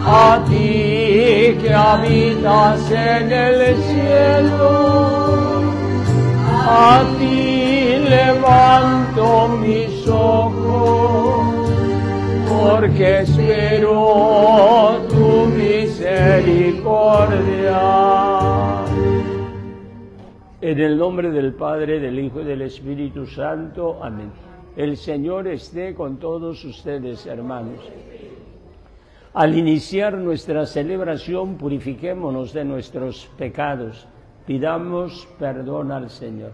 a ti que habitas en el cielo, a ti levanto mis ojos, porque espero tu misericordia. En el nombre del Padre, del Hijo y del Espíritu Santo. Amén. El Señor esté con todos ustedes, hermanos. Al iniciar nuestra celebración, purifiquémonos de nuestros pecados. Pidamos perdón al Señor.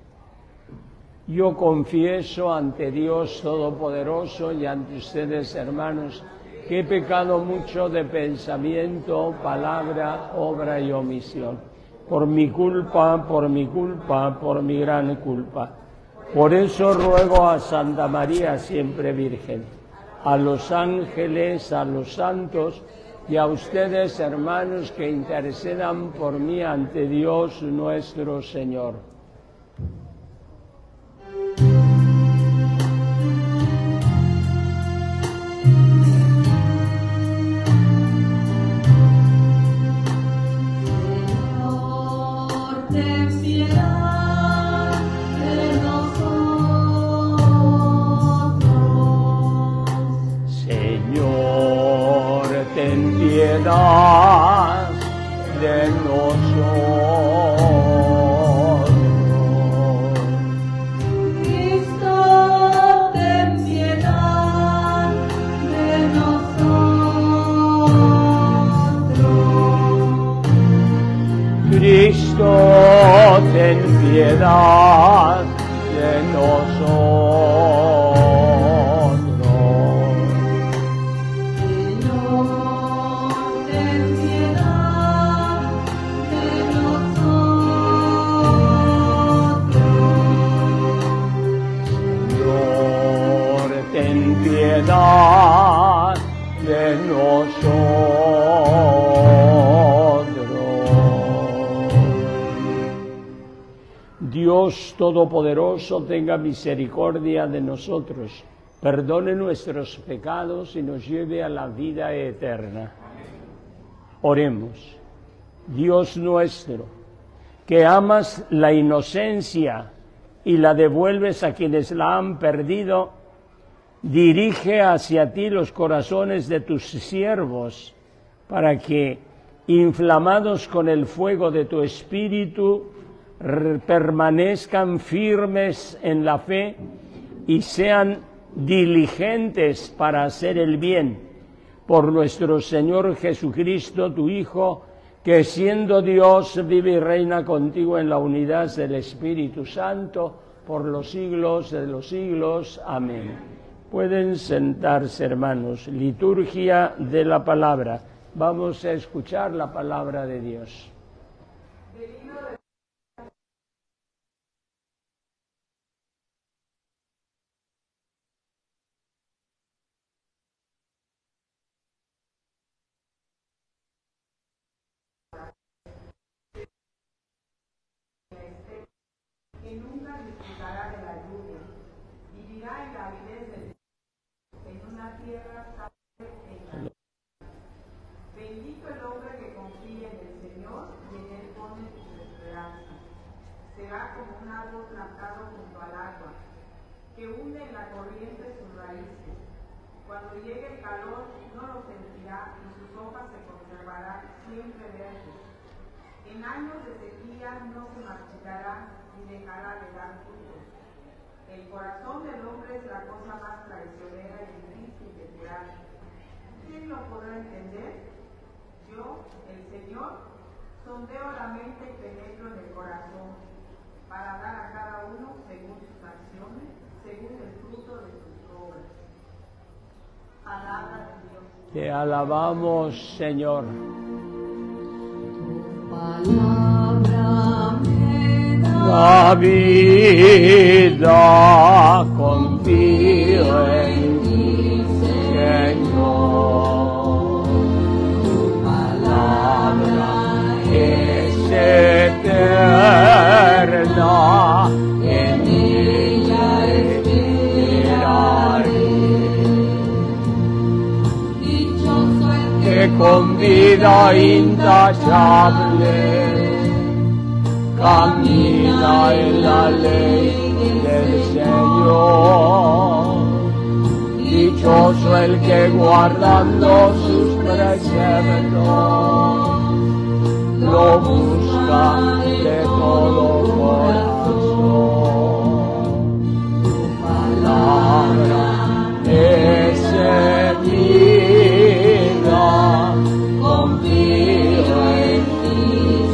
Yo confieso ante Dios Todopoderoso y ante ustedes, hermanos, que he pecado mucho de pensamiento, palabra, obra y omisión. Por mi culpa, por mi gran culpa. Por eso ruego a Santa María, siempre Virgen, a los ángeles, a los santos y a ustedes, hermanos, que intercedan por mí ante Dios nuestro Señor. Piedad de nosotros. Cristo, ten piedad de nosotros. Cristo, ten piedad de nosotros. Piedad de nosotros. Dios Todopoderoso tenga misericordia de nosotros, perdone nuestros pecados y nos lleve a la vida eterna. Oremos. Dios nuestro, que amas la inocencia y la devuelves a quienes la han perdido, dirige hacia ti los corazones de tus siervos, para que, inflamados con el fuego de tu espíritu, permanezcan firmes en la fe y sean diligentes para hacer el bien. Por nuestro Señor Jesucristo, tu Hijo, que siendo Dios vive y reina contigo en la unidad del Espíritu Santo, por los siglos de los siglos. Amén. Pueden sentarse, hermanos. Liturgia de la palabra. Vamos a escuchar la palabra de Dios. Que nunca disfrutará de la lluvia, vivirá en la aridez del en una tierra estable e inhabitable. Bendito el hombre que confía en el Señor y en él pone su esperanza. Será como un árbol plantado junto al agua, que hunde en la corriente sus raíces. Cuando llegue el calor no lo sentirá y sus hojas se conservarán siempre verdes. En años de sequía no se marchitará ni dejará de dar frutos. El corazón del hombre es la cosa más traicionera y difícil de curar. ¿Quién lo podrá entender? Yo, el Señor, sondeo la mente y penetro en el corazón, para dar a cada uno según sus acciones, según el fruto de sus obras. Palabra de Dios. Te alabamos, Señor. Palabra me La vida, confío en ti, Señor. Tu palabra es eterna, en ella esperaré. Dichoso el que que con vida intachable camina en la ley del Señor. Dichoso el que guardando sus preceptos lo busca de todo corazón. Tu palabra es vida, confío en ti,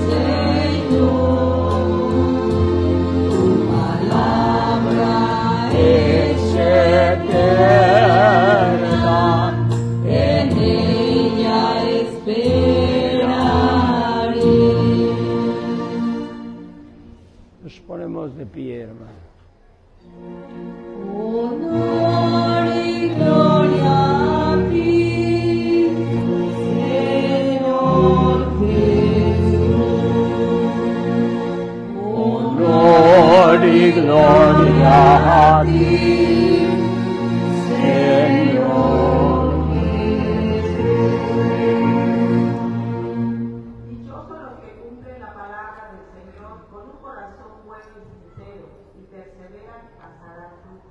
Señor. Tu palabra es eterna, en ella esperaré. Nos ponemos de pie, hermano. Honor y gloria a ti, Señor Jesús. Honor y gloria a ti, Señor Dichosos los que cumplen la palabra del Señor con un corazón bueno y sincero y perseveran hasta dar fruto.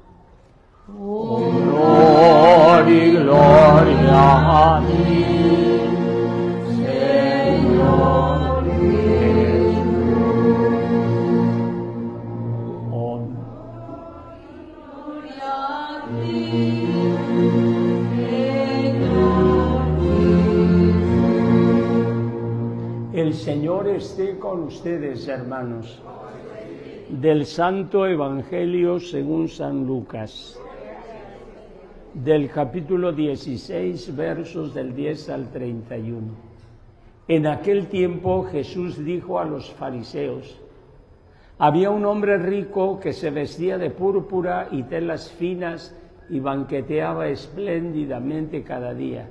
Honor y gloria a ti, Señor Jesús. Gloria a ti, Señor Jesús. El Señor esté con ustedes, hermanos. Del Santo Evangelio según San Lucas. Del capítulo 16, versos del 10 al 31. En aquel tiempo Jesús dijo a los fariseos: había un hombre rico que se vestía de púrpura y telas finas y banqueteaba espléndidamente cada día.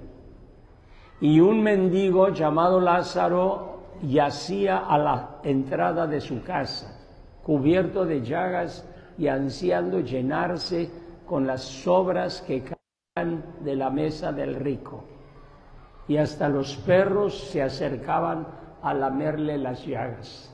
Y un mendigo llamado Lázaro yacía a la entrada de su casa, cubierto de llagas y ansiando llenarse con las sobras que caen de la mesa del rico. Y hasta los perros se acercaban a lamerle las llagas.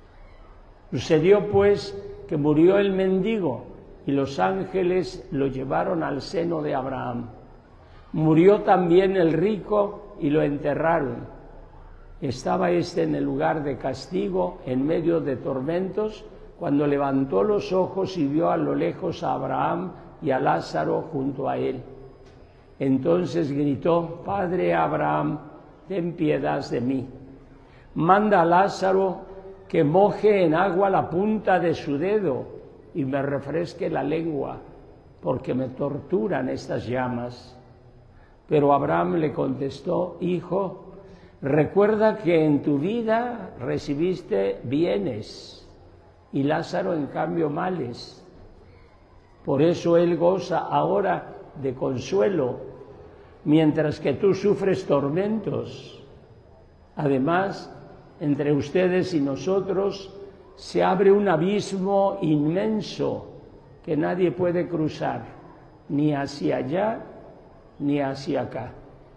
Sucedió pues que murió el mendigo y los ángeles lo llevaron al seno de Abraham. Murió también el rico y lo enterraron. Estaba éste en el lugar de castigo, en medio de tormentos, cuando levantó los ojos y vio a lo lejos a Abraham y a Lázaro junto a él. Entonces gritó: Padre Abraham, ten piedad de mí. Manda a Lázaro que moje en agua la punta de su dedo y me refresque la lengua, porque me torturan estas llamas. Pero Abraham le contestó: Hijo, recuerda que en tu vida recibiste bienes y Lázaro en cambio males. Por eso él goza ahora de consuelo, mientras que tú sufres tormentos. Además, entre ustedes y nosotros se abre un abismo inmenso que nadie puede cruzar, ni hacia allá ni hacia acá.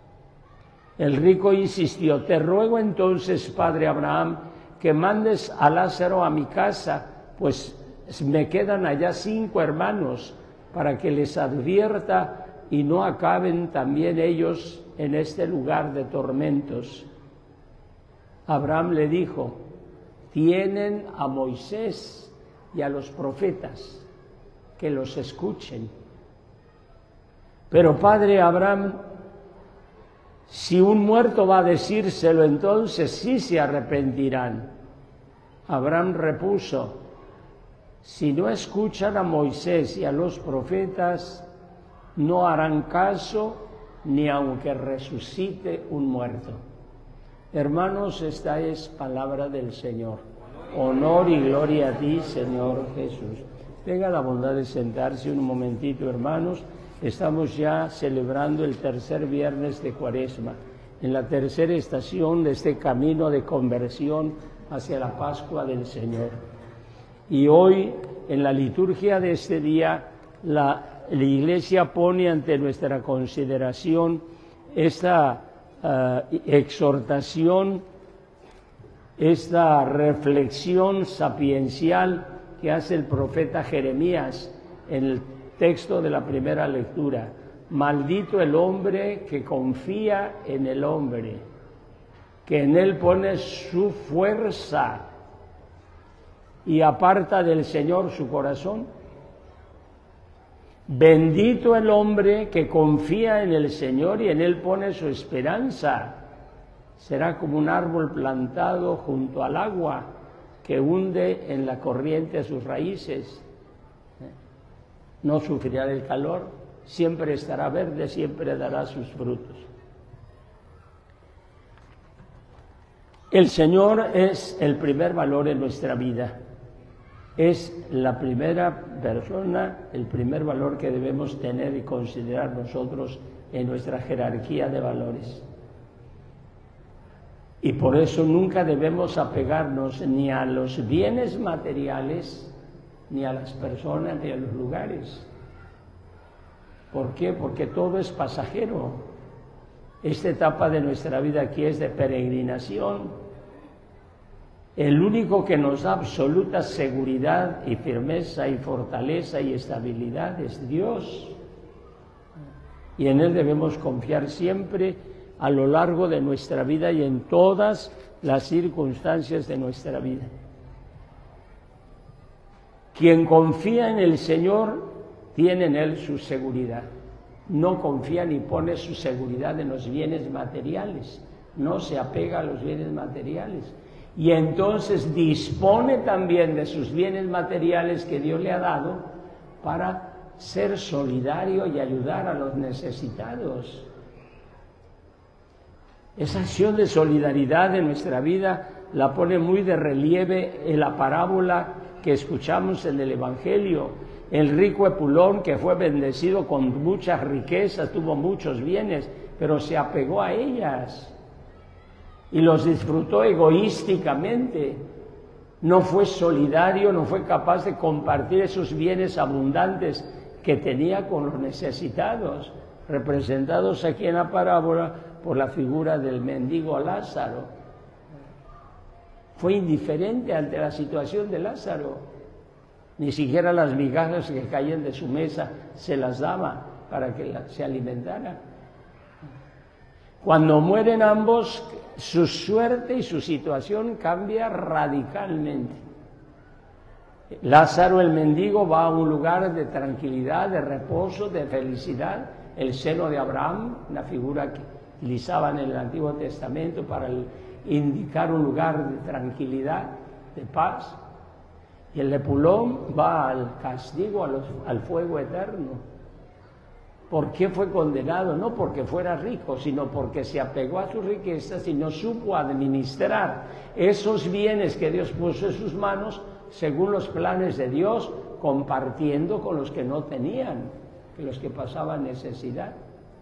El rico insistió: te ruego entonces, padre Abraham, que mandes a Lázaro a mi casa, pues me quedan allá 5 hermanos, para que les advierta y no acaben también ellos en este lugar de tormentos. Abraham le dijo: tienen a Moisés y a los profetas, que los escuchen. Pero padre Abraham, si un muerto va a decírselo, entonces sí se arrepentirán. Abraham repuso: si no escuchan a Moisés y a los profetas, no harán caso ni aunque resucite un muerto. Hermanos, esta es palabra del Señor. Honor y gloria a ti, Señor Jesús. Tenga la bondad de sentarse un momentito, hermanos. Estamos ya celebrando el tercer viernes de Cuaresma, en la tercera estación de este camino de conversión hacia la Pascua del Señor. Y hoy, en la liturgia de este día, la Iglesia pone ante nuestra consideración esta exhortación, esta reflexión sapiencial que hace el profeta Jeremías en el texto de la primera lectura. Maldito el hombre que confía en el hombre, que en él pone su fuerza y aparta del Señor su corazón. Bendito el hombre que confía en el Señor y en él pone su esperanza. Será como un árbol plantado junto al agua que hunde en la corriente sus raíces. No sufrirá el calor, siempre estará verde, siempre dará sus frutos. El Señor es el primer valor en nuestra vida. Es la primera persona, el primer valor que debemos tener y considerar nosotros en nuestra jerarquía de valores. Y por eso nunca debemos apegarnos ni a los bienes materiales, ni a las personas, ni a los lugares. ¿Por qué? Porque todo es pasajero. Esta etapa de nuestra vida aquí es de peregrinación. El único que nos da absoluta seguridad y firmeza y fortaleza y estabilidad es Dios. Y en Él debemos confiar siempre a lo largo de nuestra vida y en todas las circunstancias de nuestra vida. Quien confía en el Señor tiene en Él su seguridad. No confía ni pone su seguridad en los bienes materiales, no se apega a los bienes materiales. Y entonces dispone también de sus bienes materiales que Dios le ha dado para ser solidario y ayudar a los necesitados. Esa acción de solidaridad en nuestra vida la pone muy de relieve en la parábola que escuchamos en el Evangelio. El rico Epulón, que fue bendecido con muchas riquezas, tuvo muchos bienes, pero se apegó a ellas y los disfrutó egoísticamente. No fue solidario, no fue capaz de compartir esos bienes abundantes que tenía con los necesitados, representados aquí en la parábola por la figura del mendigo Lázaro. Fue indiferente ante la situación de Lázaro. Ni siquiera las migajas que caían de su mesa se las daba para que se alimentara. Cuando mueren ambos, su suerte y su situación cambia radicalmente. Lázaro, el mendigo, va a un lugar de tranquilidad, de reposo, de felicidad, el seno de Abraham, una figura que utilizaban en el Antiguo Testamento para indicar un lugar de tranquilidad, de paz. Y el Epulón va al castigo, al fuego eterno. ¿Por qué fue condenado? No porque fuera rico, sino porque se apegó a sus riquezas y no supo administrar esos bienes que Dios puso en sus manos según los planes de Dios, compartiendo con los que no tenían, que los que pasaban necesidad.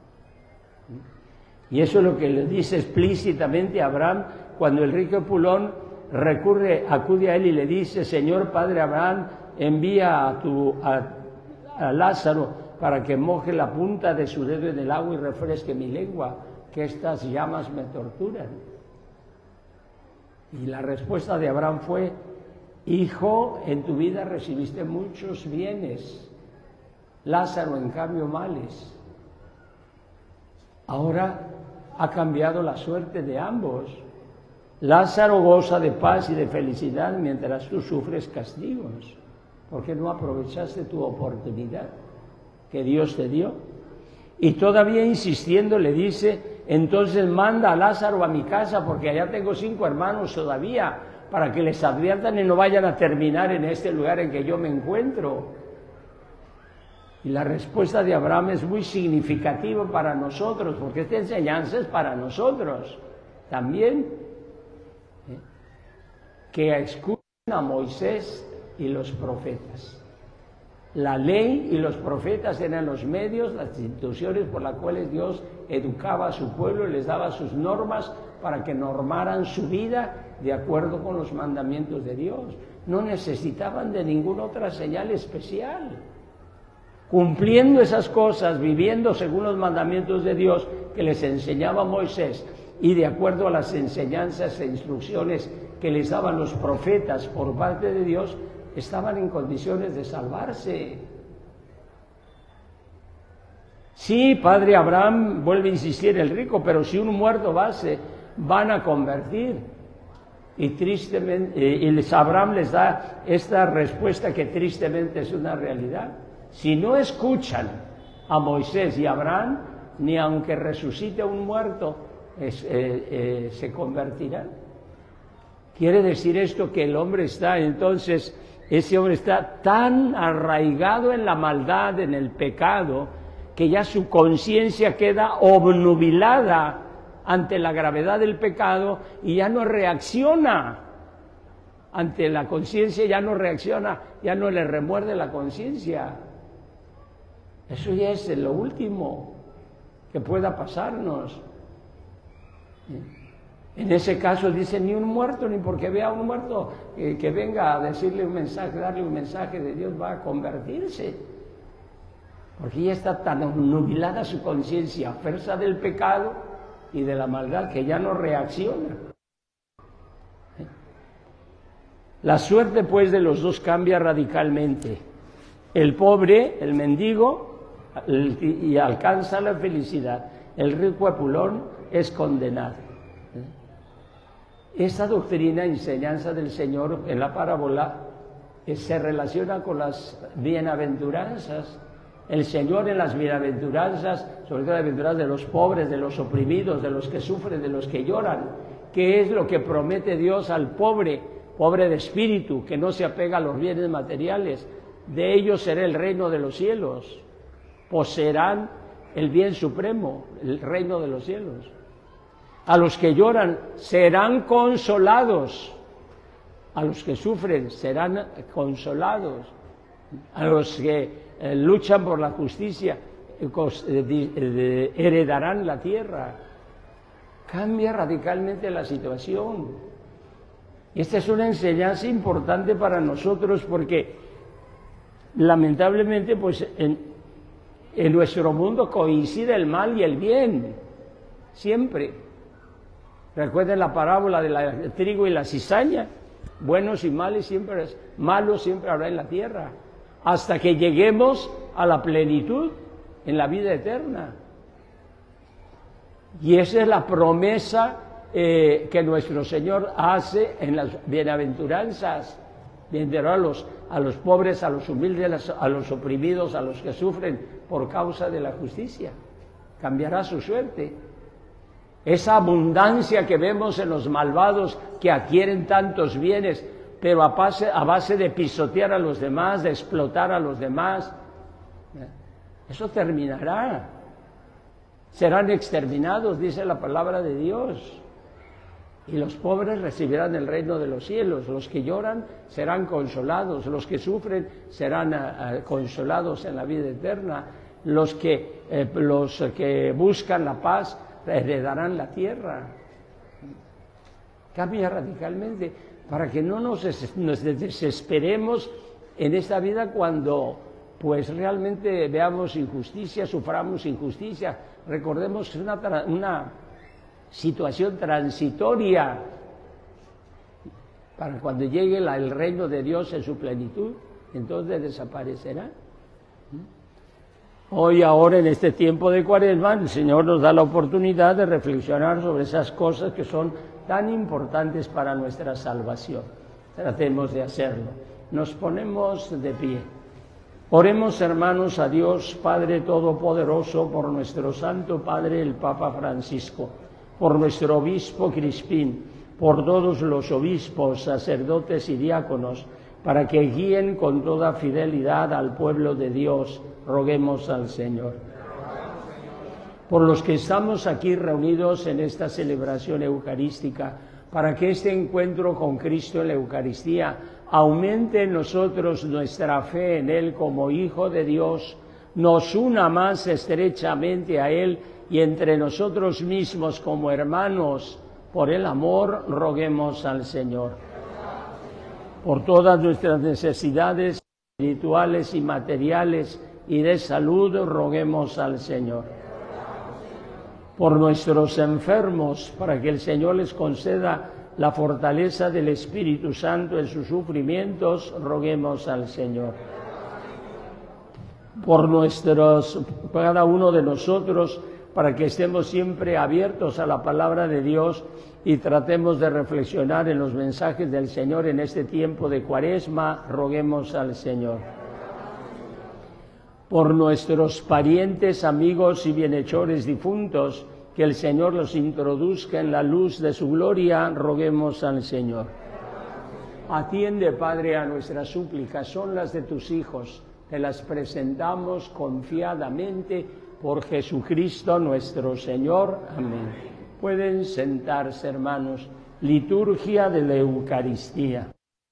Y eso es lo que le dice explícitamente a Abraham cuando el rico Epulón acude a él y le dice: Señor Padre Abraham, envía a Lázaro para que moje la punta de su dedo en el agua y refresque mi lengua, que estas llamas me torturan. Y la respuesta de Abraham fue: hijo, en tu vida recibiste muchos bienes, Lázaro en cambio males. Ahora ha cambiado la suerte de ambos. Lázaro goza de paz y de felicidad mientras tú sufres castigos. ¿Por qué no aprovechaste tu oportunidad que Dios te dio? Y todavía insistiendo le dice: entonces manda a Lázaro a mi casa, porque allá tengo 5 hermanos todavía, para que les adviertan y no vayan a terminar en este lugar en que yo me encuentro. Y la respuesta de Abraham es muy significativa para nosotros, porque esta enseñanza es para nosotros también. Que escuchen a Moisés y los profetas. La ley y los profetas eran los medios, las instituciones por las cuales Dios educaba a su pueblo y les daba sus normas para que normaran su vida de acuerdo con los mandamientos de Dios. No necesitaban de ninguna otra señal especial. Cumpliendo esas cosas, viviendo según los mandamientos de Dios, que les enseñaba Moisés y de acuerdo a las enseñanzas e instrucciones que les daban los profetas por parte de Dios, estaban en condiciones de salvarse. Sí, padre Abraham, vuelve a insistir el rico, pero si un muerto va, se van a convertir. Y tristemente, Abraham les da esta respuesta que tristemente es una realidad. Si no escuchan a Moisés y a Abraham, ni aunque resucite un muerto, se convertirán. Quiere decir esto que el hombre está, entonces, ese hombre está tan arraigado en la maldad, en el pecado, que ya su conciencia queda obnubilada ante la gravedad del pecado y ya no reacciona. Ante la conciencia ya no reacciona, ya no le remuerde la conciencia. Eso ya es lo último que pueda pasarnos. En ese caso dice, ni un muerto, ni porque vea a un muerto que venga a decirle un mensaje, darle un mensaje de Dios, va a convertirse. Porque ya está tan nubilada su conciencia a fuerza del pecado y de la maldad que ya no reacciona. La suerte pues de los dos cambia radicalmente. El pobre, el mendigo, y alcanza la felicidad. El rico Epulón es condenado. Esta doctrina, enseñanza del Señor en la parábola, se relaciona con las bienaventuranzas. El Señor en las bienaventuranzas, sobre todo las bienaventuranzas de los pobres, de los oprimidos, de los que sufren, de los que lloran, ¿qué es lo que promete Dios al pobre, pobre de espíritu, que no se apega a los bienes materiales? De ellos será el reino de los cielos, poseerán el bien supremo, el reino de los cielos. A los que lloran serán consolados, a los que sufren serán consolados, a los que luchan por la justicia heredarán la tierra. Cambia radicalmente la situación. Esta es una enseñanza importante para nosotros porque lamentablemente pues en nuestro mundo coincide el mal y el bien, siempre. Recuerden la parábola del trigo y la cizaña, buenos y malos siempre habrá en la tierra, hasta que lleguemos a la plenitud en la vida eterna. Y esa es la promesa que nuestro Señor hace en las bienaventuranzas. Bienaventurados a los pobres, a los humildes, a los oprimidos, a los que sufren por causa de la justicia. Cambiará su suerte. Esa abundancia que vemos en los malvados que adquieren tantos bienes, pero a base de pisotear a los demás, de explotar a los demás, eso terminará. Serán exterminados, dice la palabra de Dios. Y los pobres recibirán el reino de los cielos, los que lloran serán consolados, los que sufren serán consolados en la vida eterna, los que buscan la paz heredarán la tierra. Cambia radicalmente para que no nos desesperemos en esta vida cuando pues realmente veamos injusticia, suframos injusticia. Recordemos que es una situación transitoria para cuando llegue el reino de Dios en su plenitud, entonces desaparecerá. Hoy, ahora, en este tiempo de Cuaresma, el Señor nos da la oportunidad de reflexionar sobre esas cosas que son tan importantes para nuestra salvación. Tratemos de hacerlo. Nos ponemos de pie. Oremos, hermanos, a Dios Padre Todopoderoso, por nuestro Santo Padre, el Papa Francisco, por nuestro Obispo Crispín, por todos los obispos, sacerdotes y diáconos, para que guíen con toda fidelidad al pueblo de Dios. Roguemos al Señor. Por los que estamos aquí reunidos en esta celebración eucarística, para que este encuentro con Cristo en la Eucaristía aumente en nosotros nuestra fe en Él como Hijo de Dios, nos una más estrechamente a Él y entre nosotros mismos como hermanos, por el amor, roguemos al Señor. Por todas nuestras necesidades espirituales y materiales y de salud, roguemos al Señor. por nuestros enfermos, para que el Señor les conceda la fortaleza del Espíritu Santo en sus sufrimientos, roguemos al Señor. Por cada uno de nosotros, para que estemos siempre abiertos a la palabra de Dios y tratemos de reflexionar en los mensajes del Señor en este tiempo de Cuaresma, roguemos al Señor. Por nuestros parientes, amigos y bienhechores difuntos, que el Señor los introduzca en la luz de su gloria, roguemos al Señor. Atiende, Padre, a nuestras súplicas, son las de tus hijos, te las presentamos confiadamente por Jesucristo nuestro Señor. Amén. Pueden sentarse, hermanos. Liturgia de la Eucaristía.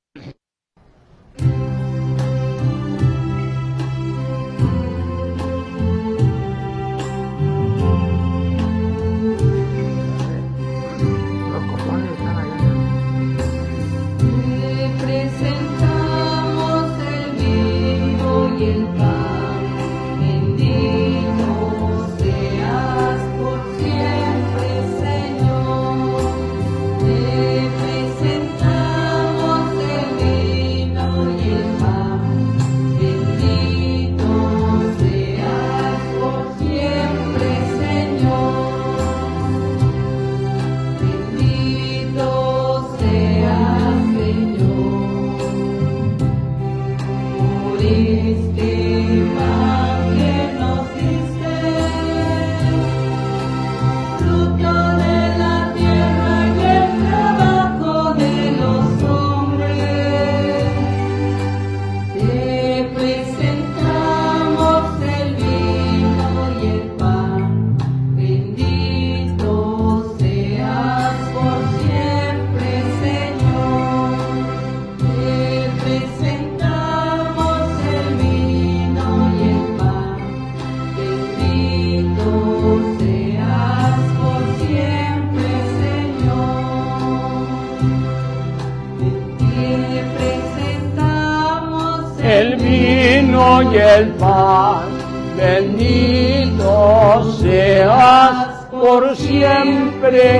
El vino y el pan, bendito seas por siempre,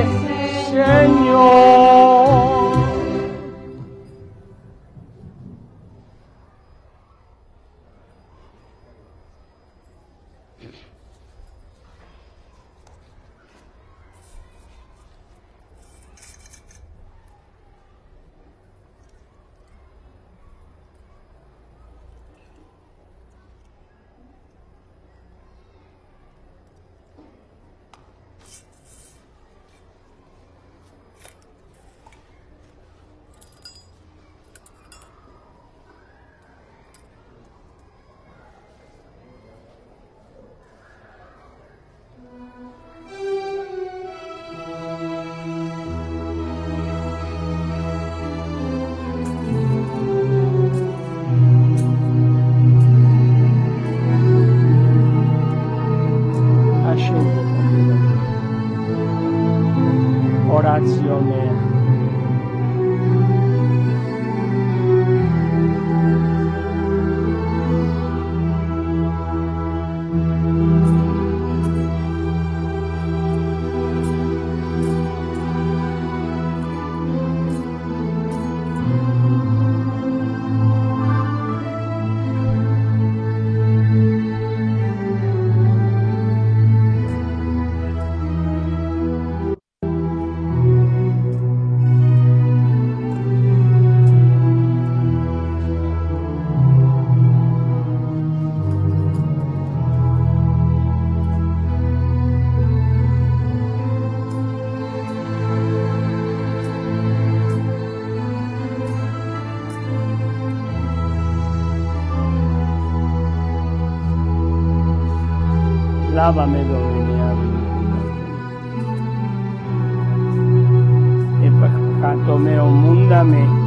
Señor. Orazione. Lávame, Dominiano, e peccato meo mundame.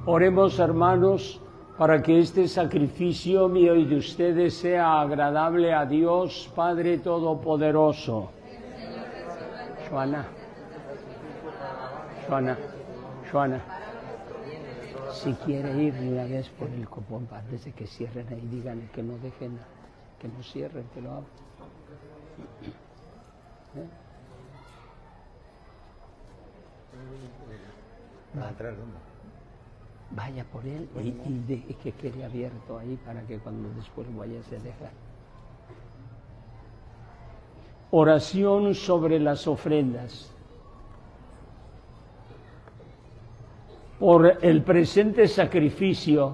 Oremos, hermanos, para que este sacrificio mío y de ustedes sea agradable a Dios, Padre Todopoderoso. Joana, si quiere ir una vez por el copón, antes de que cierren ahí, díganle que no dejen, que no cierren, que lo abran. ¿Va a entrar dónde? Vaya por él y que quede abierto ahí para que cuando después vaya se deja. Oración sobre las ofrendas. Por el presente sacrificio,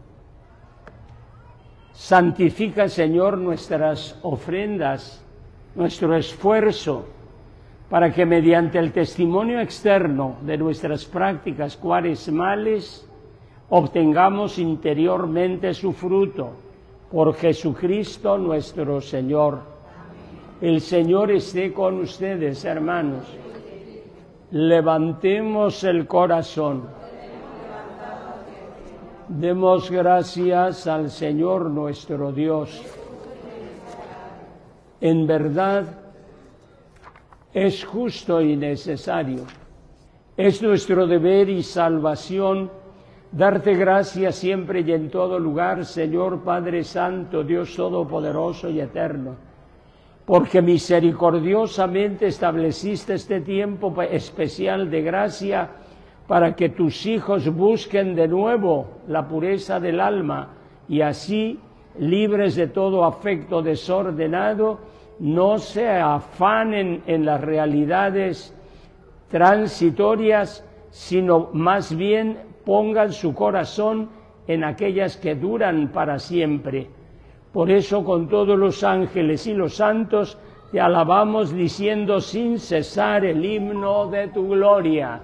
santifica, Señor, nuestras ofrendas, nuestro esfuerzo, para que mediante el testimonio externo de nuestras prácticas cuaresmales obtengamos interiormente su fruto, por Jesucristo nuestro Señor. El Señor esté con ustedes, hermanos. Levantemos el corazón. Demos gracias al Señor nuestro Dios. En verdad, es justo y necesario. Es nuestro deber y salvación darte gracias siempre y en todo lugar, Señor Padre Santo, Dios Todopoderoso y Eterno, porque misericordiosamente estableciste este tiempo especial de gracia para que tus hijos busquen de nuevo la pureza del alma y así, libres de todo afecto desordenado, no se afanen en las realidades transitorias, sino más bien pongan su corazón en aquellas que duran para siempre. Por eso, con todos los ángeles y los santos, te alabamos diciendo sin cesar el himno de tu gloria.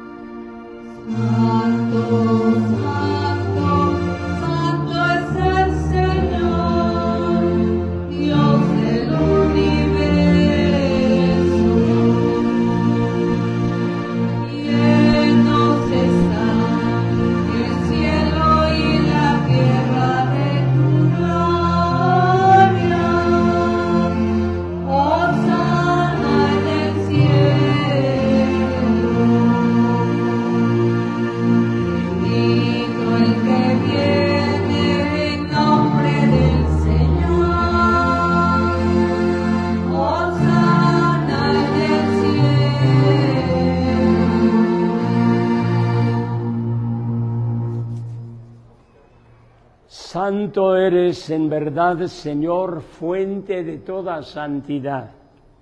Santo, santo, santo es el Señor, Dios del universo. Llenos están el cielo y la tierra de tu gloria. Hosana en el cielo. Bendito el que viene en nombre del Señor. Hosana en el cielo. Santo eres en verdad, Señor, fuente de toda santidad.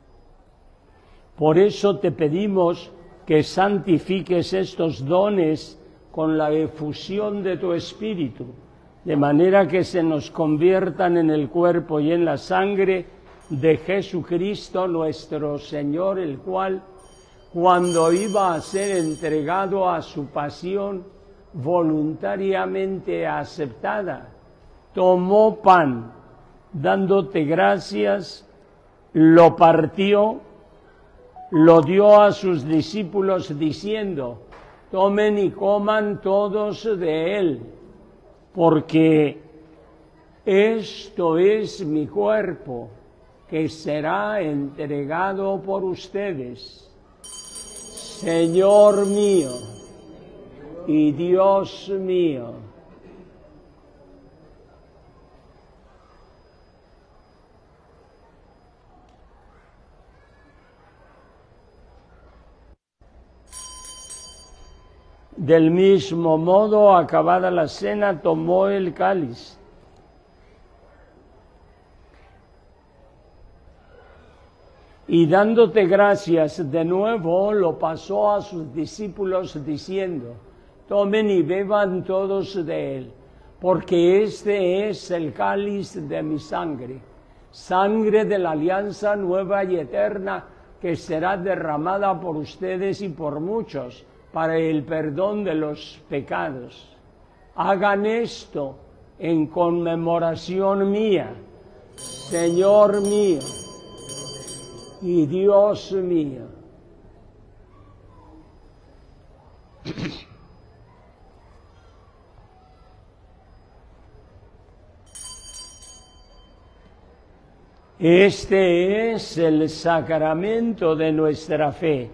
Por eso te pedimos que santifiques estos dones con la efusión de tu Espíritu, de manera que se nos conviertan en el cuerpo y en la sangre de Jesucristo nuestro Señor, el cual, cuando iba a ser entregado a su pasión voluntariamente aceptada, tomó pan, dándote gracias, lo partió, lo dio a sus discípulos diciendo: tomen y coman todos de él, porque esto es mi cuerpo, que será entregado por ustedes. Señor mío y Dios mío. Del mismo modo, acabada la cena, tomó el cáliz. Y dándote gracias de nuevo, lo pasó a sus discípulos diciendo: tomen y beban todos de él, porque este es el cáliz de mi sangre, sangre de la alianza nueva y eterna, que será derramada por ustedes y por muchos, para el perdón de los pecados. Hagan esto en conmemoración mía, Señor mío y Dios mío. Este es el sacramento de nuestra fe.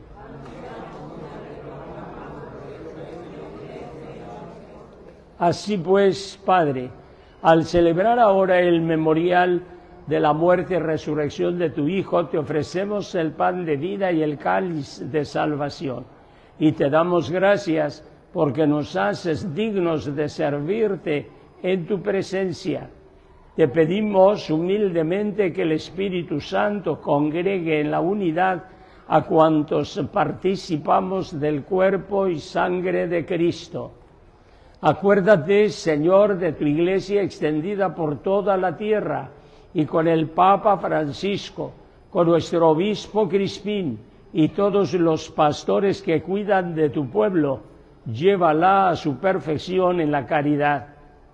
Así pues, Padre, al celebrar ahora el memorial de la muerte y resurrección de tu Hijo, te ofrecemos el pan de vida y el cáliz de salvación. Y te damos gracias porque nos haces dignos de servirte en tu presencia. Te pedimos humildemente que el Espíritu Santo congregue en la unidad a cuantos participamos del cuerpo y sangre de Cristo. Acuérdate, Señor, de tu Iglesia extendida por toda la tierra, y con el Papa Francisco, con nuestro Obispo Crispín y todos los pastores que cuidan de tu pueblo, llévala a su perfección en la caridad.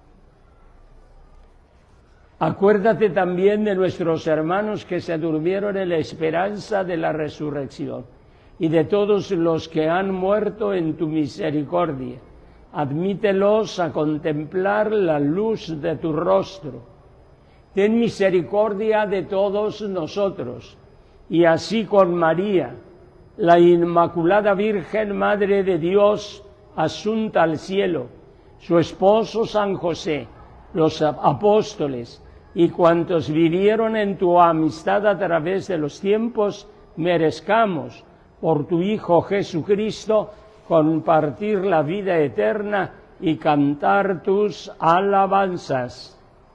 Acuérdate también de nuestros hermanos que se durmieron en la esperanza de la resurrección, y de todos los que han muerto en tu misericordia. Admítelos a contemplar la luz de tu rostro. Ten misericordia de todos nosotros, y así con María, la Inmaculada Virgen Madre de Dios, asunta al cielo, su esposo San José, los apóstoles y cuantos vivieron en tu amistad a través de los tiempos, merezcamos, por tu Hijo Jesucristo, compartir la vida eterna y cantar tus alabanzas.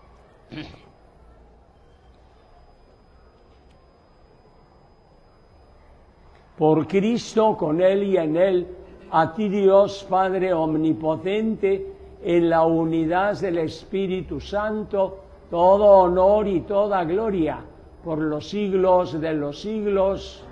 Por Cristo, con Él y en Él, a ti Dios Padre omnipotente, en la unidad del Espíritu Santo, todo honor y toda gloria, por los siglos de los siglos.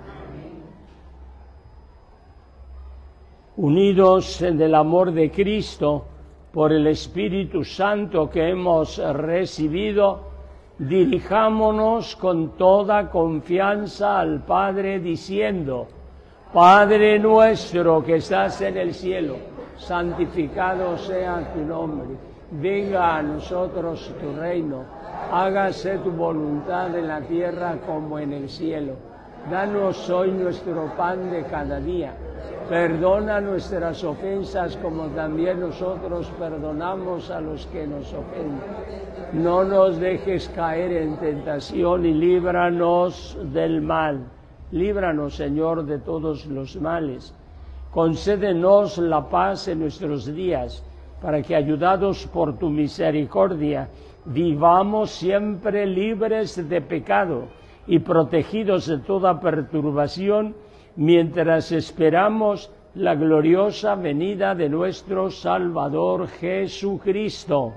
Unidos en el amor de Cristo, por el Espíritu Santo que hemos recibido, dirijámonos con toda confianza al Padre diciendo: Padre nuestro que estás en el cielo, santificado sea tu nombre. Venga a nosotros tu reino. Hágase tu voluntad en la tierra como en el cielo. Danos hoy nuestro pan de cada día. Perdona nuestras ofensas como también nosotros perdonamos a los que nos ofenden. No nos dejes caer en tentación y líbranos del mal. Líbranos, Señor, de todos los males. Concédenos la paz en nuestros días, para que, ayudados por tu misericordia, vivamos siempre libres de pecado y protegidos de toda perturbación, mientras esperamos la gloriosa venida de nuestro Salvador Jesucristo.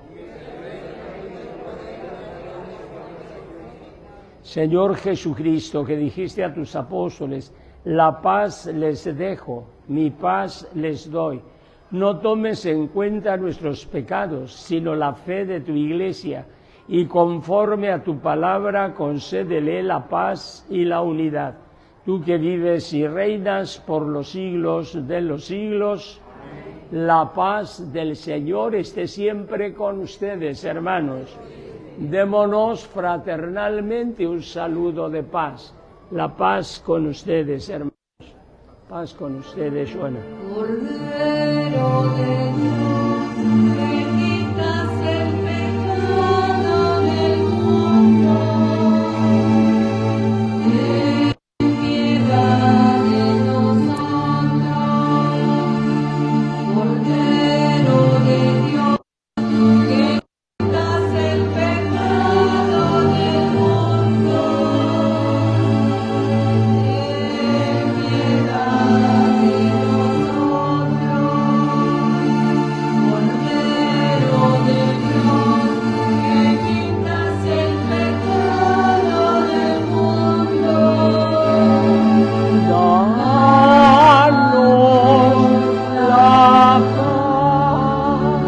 Señor Jesucristo, que dijiste a tus apóstoles: la paz les dejo, mi paz les doy. No tomes en cuenta nuestros pecados, sino la fe de tu Iglesia, y conforme a tu palabra concédele la paz y la unidad. Tú que vives y reinas por los siglos de los siglos, la paz del Señor esté siempre con ustedes, hermanos. Démonos fraternalmente un saludo de paz. La paz con ustedes, hermanos. Paz con ustedes, Joana. Cordero de Dios, que quitas el pecado del mundo, ten piedad de nosotros. Cordero de Dios, que quitas el pecado del mundo, ten piedad de nosotros. Cordero de Dios, que quitas el pecado del mundo, Danos la paz.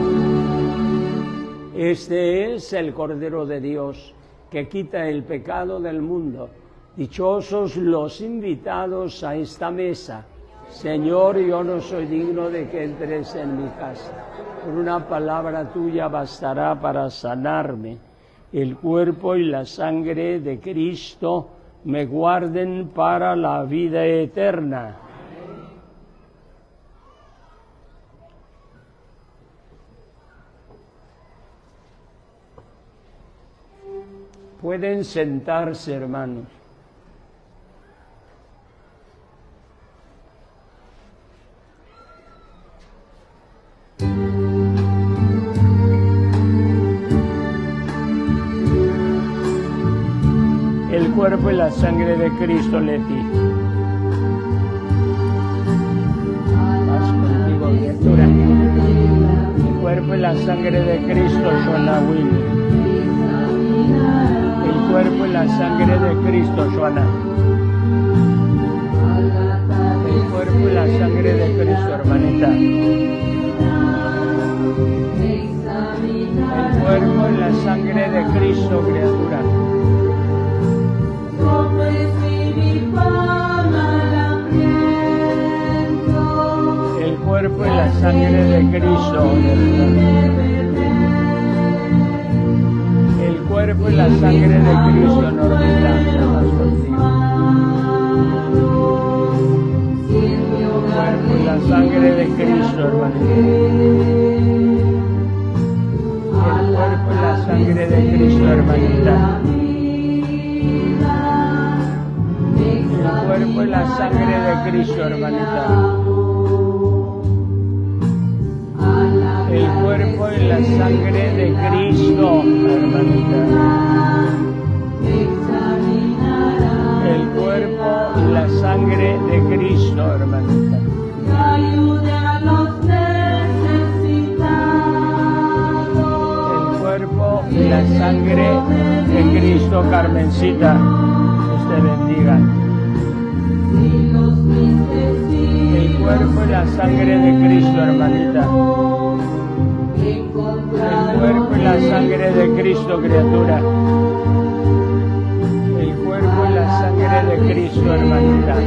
Este es el Cordero de Dios, que quita el pecado del mundo. Dichosos los invitados a esta mesa. Señor, yo no soy digno de que entres en mi casa. Por una palabra tuya bastará para sanarme. el cuerpo y la sangre de Cristo me guarden para la vida eterna. Pueden sentarse, hermanos. El cuerpo y la sangre de Cristo, Leti. Vas contigo, criatura. El cuerpo y la sangre de Cristo, Joana Will. El cuerpo y la sangre de Cristo, Joana. El cuerpo y la sangre de Cristo, hermanita. El cuerpo y la sangre de Cristo, criatura. El cuerpo y la sangre de Cristo. El cuerpo y la sangre de Cristo, Normita. El cuerpo y la sangre de Cristo, hermanita. El cuerpo y la sangre de Cristo, hermanita. El cuerpo y la sangre de Cristo, hermanita. El cuerpo y la sangre de Cristo, hermanita. El cuerpo y la sangre de Cristo, hermanita. El cuerpo y la sangre de Cristo, Carmencita. Dios te bendiga. El cuerpo y la sangre de Cristo, hermanita. El cuerpo y la sangre de Cristo, criatura. El cuerpo y la sangre de Cristo, hermanita.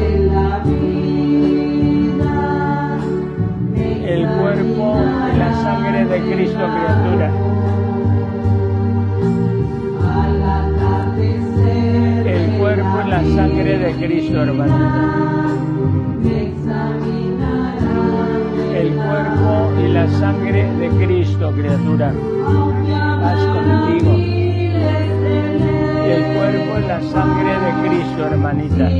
El cuerpo y la sangre de Cristo, criatura. El cuerpo y la sangre de Cristo, hermanita. El cuerpo y la sangre de Cristo, criatura. Haz contigo. El cuerpo y la sangre de Cristo, hermanita.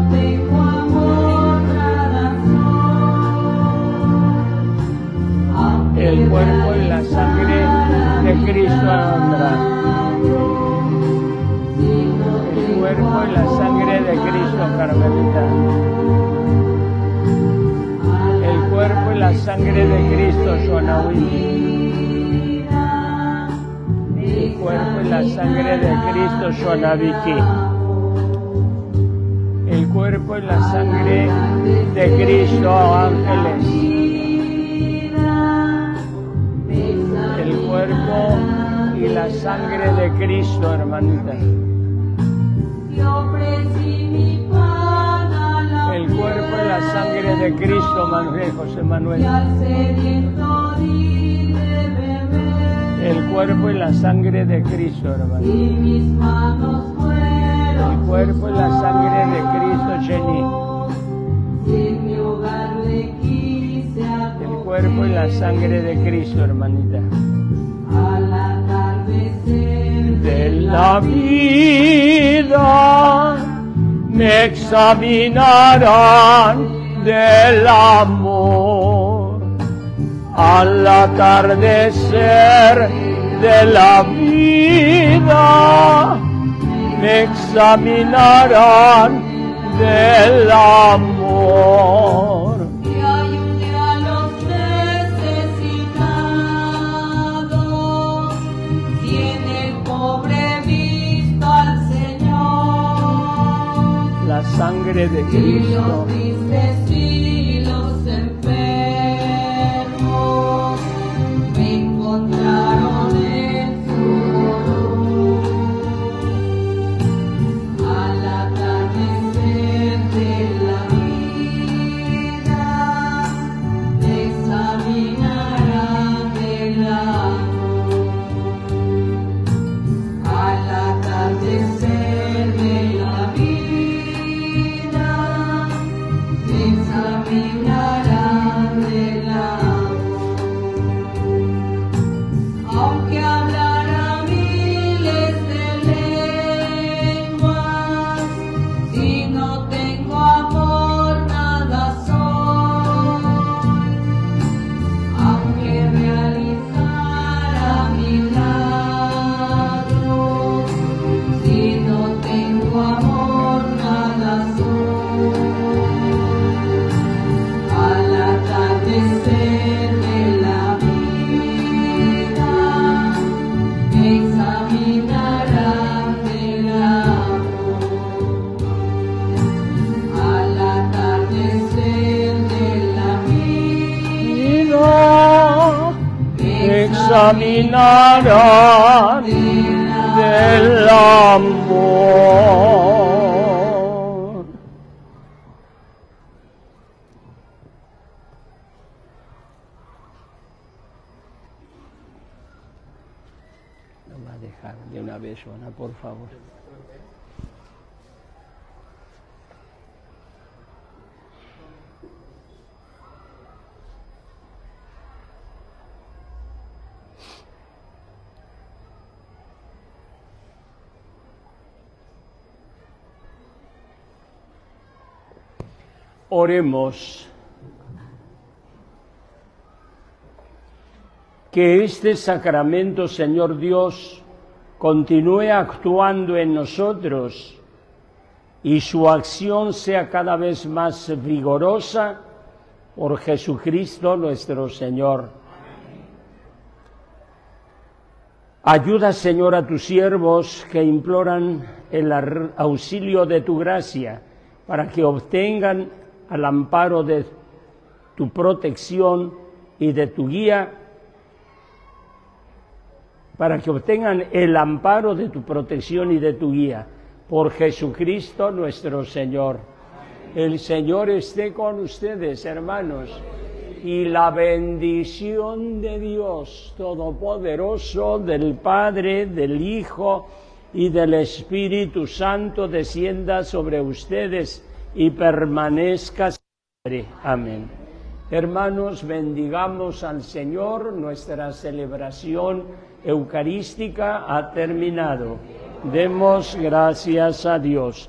El cuerpo y la sangre de Cristo, Alondra. El cuerpo y la sangre de Cristo, Carmelita. El cuerpo y la sangre de Cristo, Joanahuil. El cuerpo y la sangre de Cristo, Joanaviki. El cuerpo y la sangre de Cristo, Ángeles. El cuerpo y la sangre de Cristo, hermanita. El cuerpo y la sangre de Cristo, Manuel, José Manuel. El cuerpo y la sangre de Cristo, hermano. El cuerpo y la sangre de Cristo, Jenny. El cuerpo y la sangre de Cristo, hermanita. De la vida me examinarán del amor al atardecer de la vida. Me examinarán del amor. Que ayude a los necesitados, tiene el pobre visto al Señor. La sangre de Y Cristo. los tristes y los enfermos me encontraron en su dolor. Al atardecer de la vida me examinarán del amor. examinarán del amor. No va a dejar de una vez, Ana, por favor. Oremos. Que este sacramento, Señor Dios, continúe actuando en nosotros y su acción sea cada vez más vigorosa por Jesucristo nuestro Señor. Ayuda, Señor, a tus siervos que imploran el auxilio de tu gracia para que obtengan al amparo de tu protección y de tu guía, para que obtengan el amparo de tu protección y de tu guía, por Jesucristo nuestro Señor. El Señor esté con ustedes, hermanos, y la bendición de Dios Todopoderoso, del Padre, del Hijo y del Espíritu Santo descienda sobre ustedes y permanezca siempre. Amén. Hermanos, bendigamos al Señor. Nuestra celebración eucarística ha terminado. Demos gracias a Dios.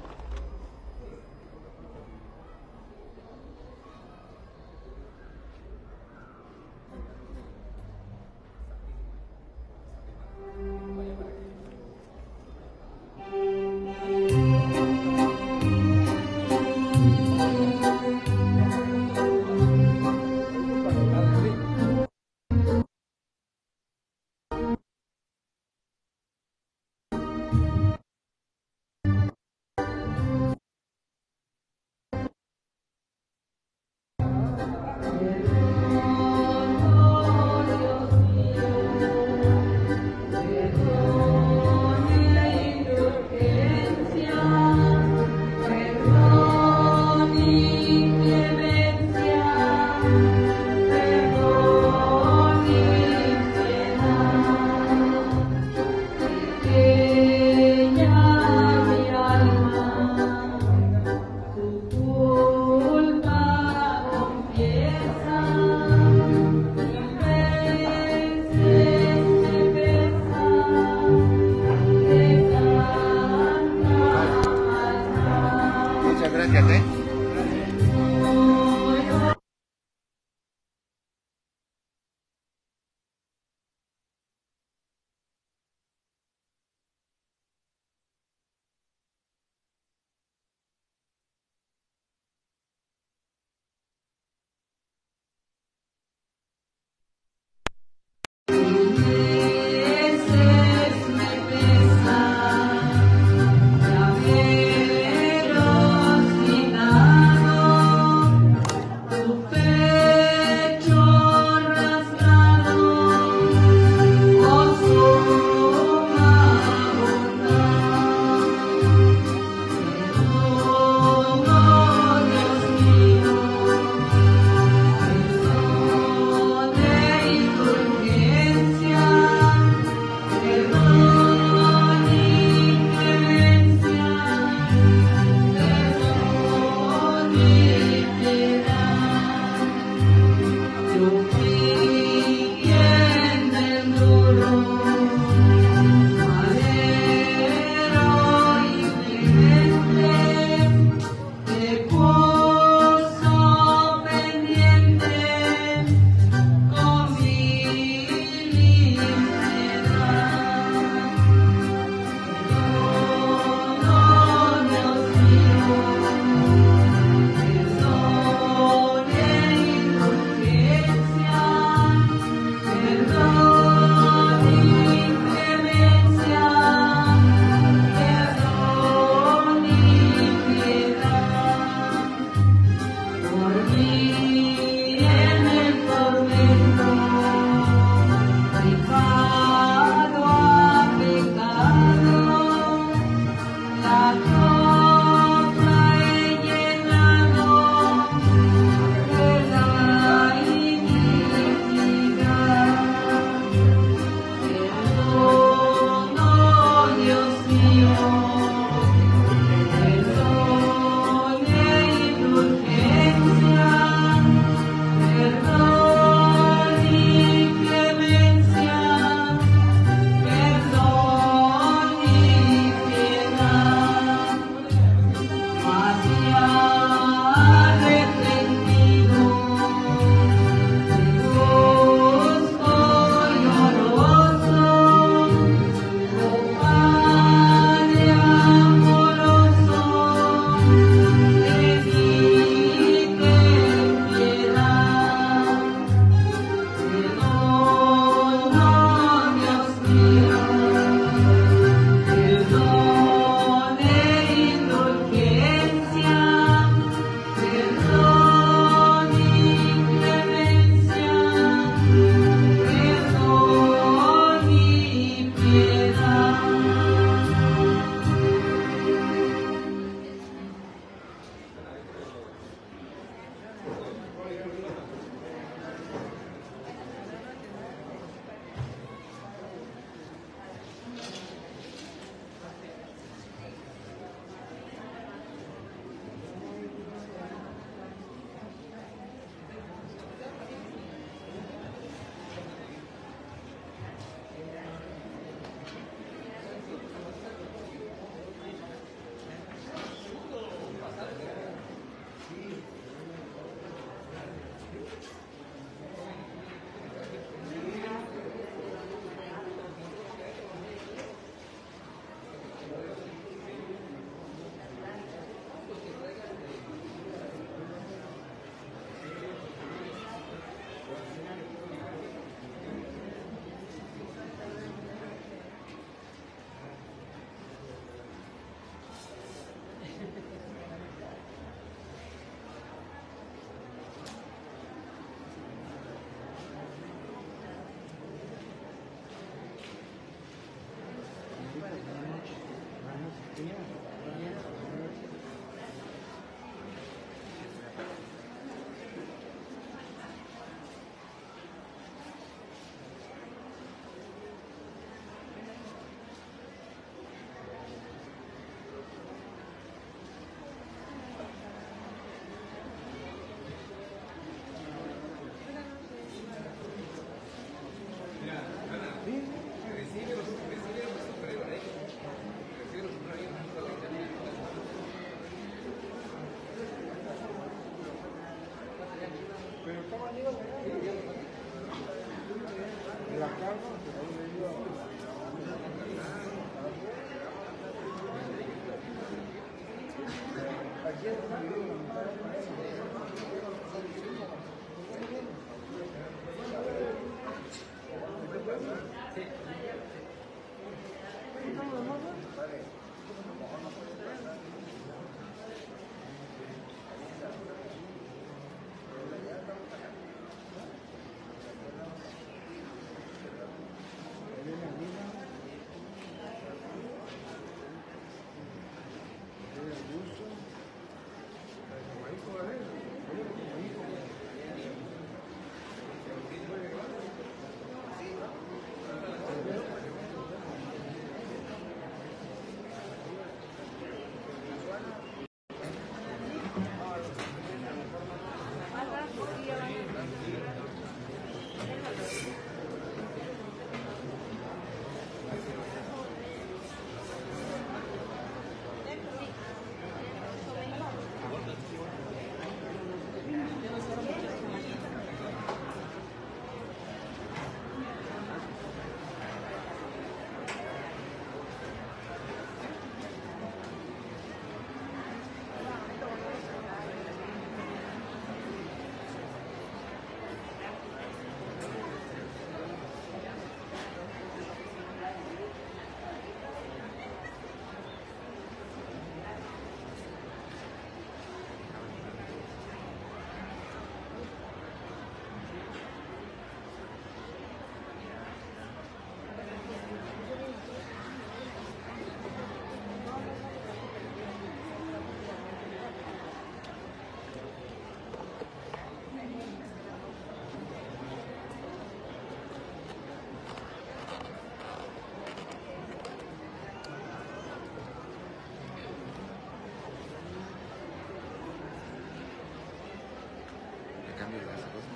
cambio las cosas.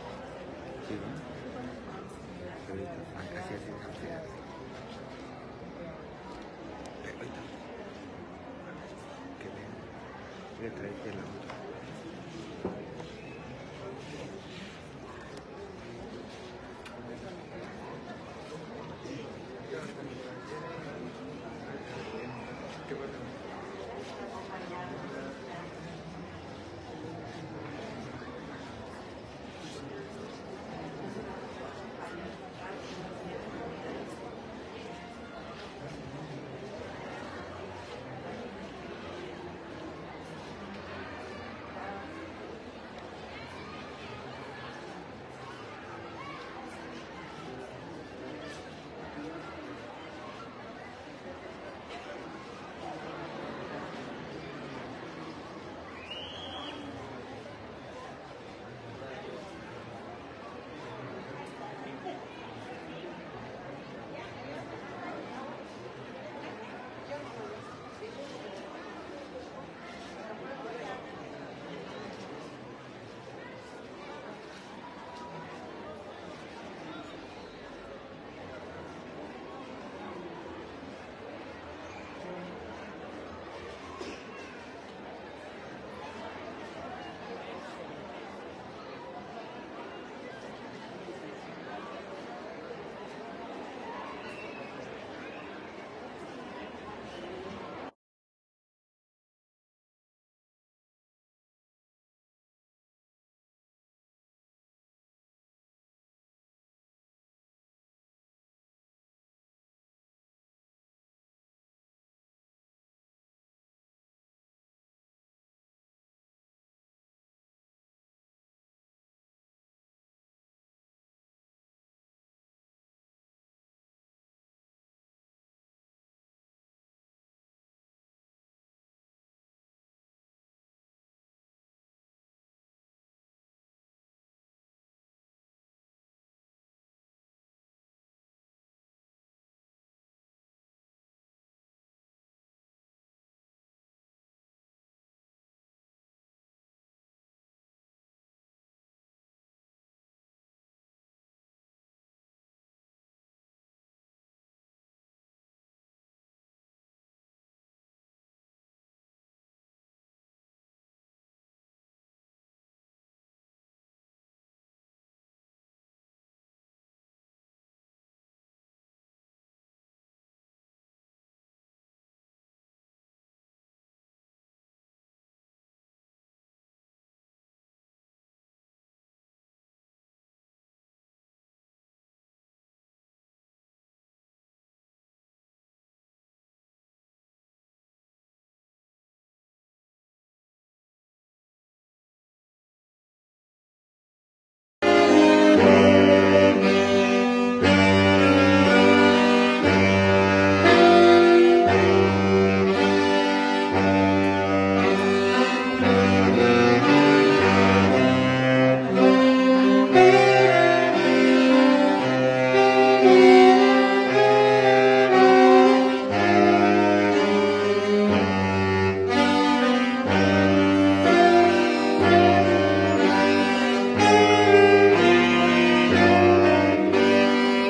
Sí, ¿no? Pero así, así. Ahorita. Que vean. Voy a traerte la otra. Qué bueno.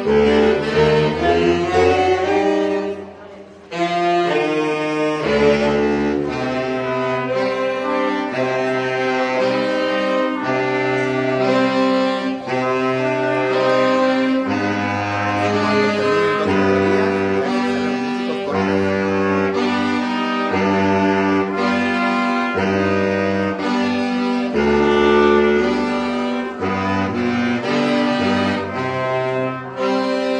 Cuando terminen 2 melodías, gracias a los músicos cortos.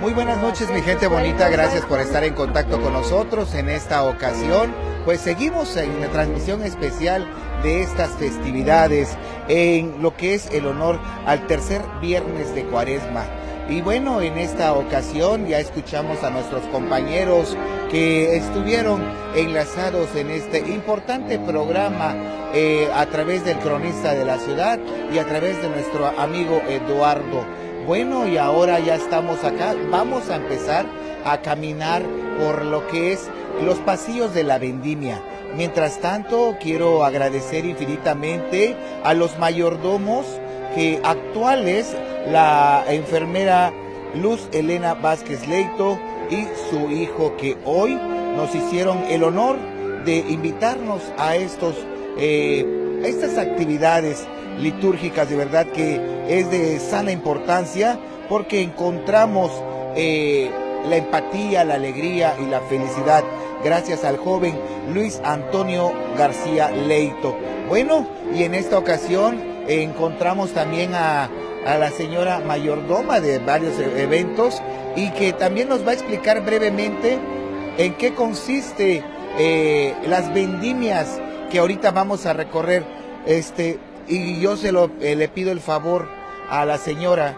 Muy buenas noches, mi gente bonita, gracias por estar en contacto con nosotros en esta ocasión. Pues seguimos en una transmisión especial de estas festividades en lo que es el honor al tercer viernes de Cuaresma. Y bueno, en esta ocasión ya escuchamos a nuestros compañeros que estuvieron enlazados en este importante programa a través del cronista de la ciudad y a través de nuestro amigo Eduardo. Bueno, y ahora ya estamos acá, vamos a empezar a caminar por lo que es los pasillos de la vendimia. Mientras tanto, quiero agradecer infinitamente a los mayordomos que actuales, la enfermera Luz Elena Vázquez Leito y su hijo, que hoy nos hicieron el honor de invitarnos a estas actividades litúrgicas, de verdad que es de sana importancia porque encontramos la empatía, la alegría y la felicidad gracias al joven Luis Antonio García Leito. Bueno, y en esta ocasión encontramos también a la señora mayordoma de varios eventos y que también nos va a explicar brevemente en qué consiste las vendimias que ahorita vamos a recorrer. Y yo le pido el favor a la señora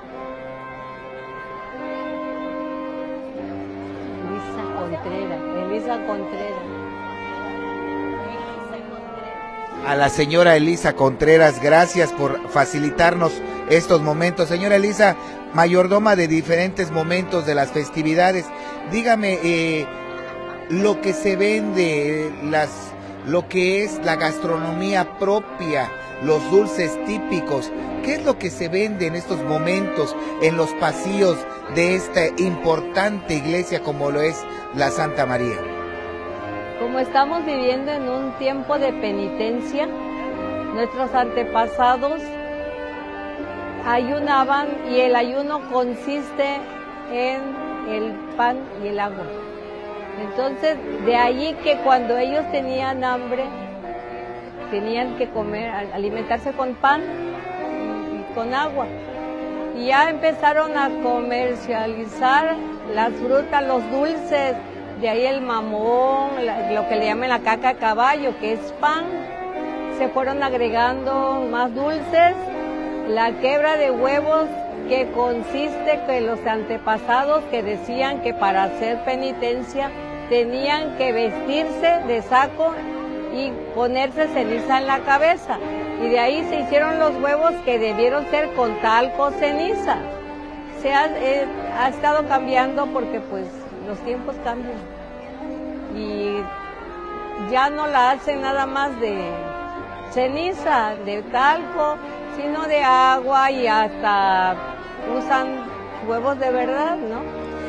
Elisa Contreras. A la señora Elisa Contreras, gracias por facilitarnos estos momentos. Señora Elisa, mayordoma de diferentes momentos de las festividades, dígame lo que se vende, lo que es la gastronomía propia, los dulces típicos, ¿qué es lo que se vende en estos momentos en los pasillos de esta importante iglesia como lo es la Santa María? Como estamos viviendo en un tiempo de penitencia, nuestros antepasados ayunaban y el ayuno consiste en el pan y el agua. Entonces, de allí que cuando ellos tenían hambre, tenían que comer, alimentarse con pan y con agua. Y ya empezaron a comercializar las frutas, los dulces, de ahí el mamón, lo que le llaman la caca de caballo, que es pan. Se fueron agregando más dulces, la quebra de huevos, que consiste que los antepasados que decían que para hacer penitencia tenían que vestirse de saco y ponerse ceniza en la cabeza. Y de ahí se hicieron los huevos que debieron ser con talco ceniza. Se ha estado cambiando porque pues los tiempos cambian. Y ya no la hacen nada más de ceniza, de talco, sino de agua y hasta usan huevos de verdad, ¿no?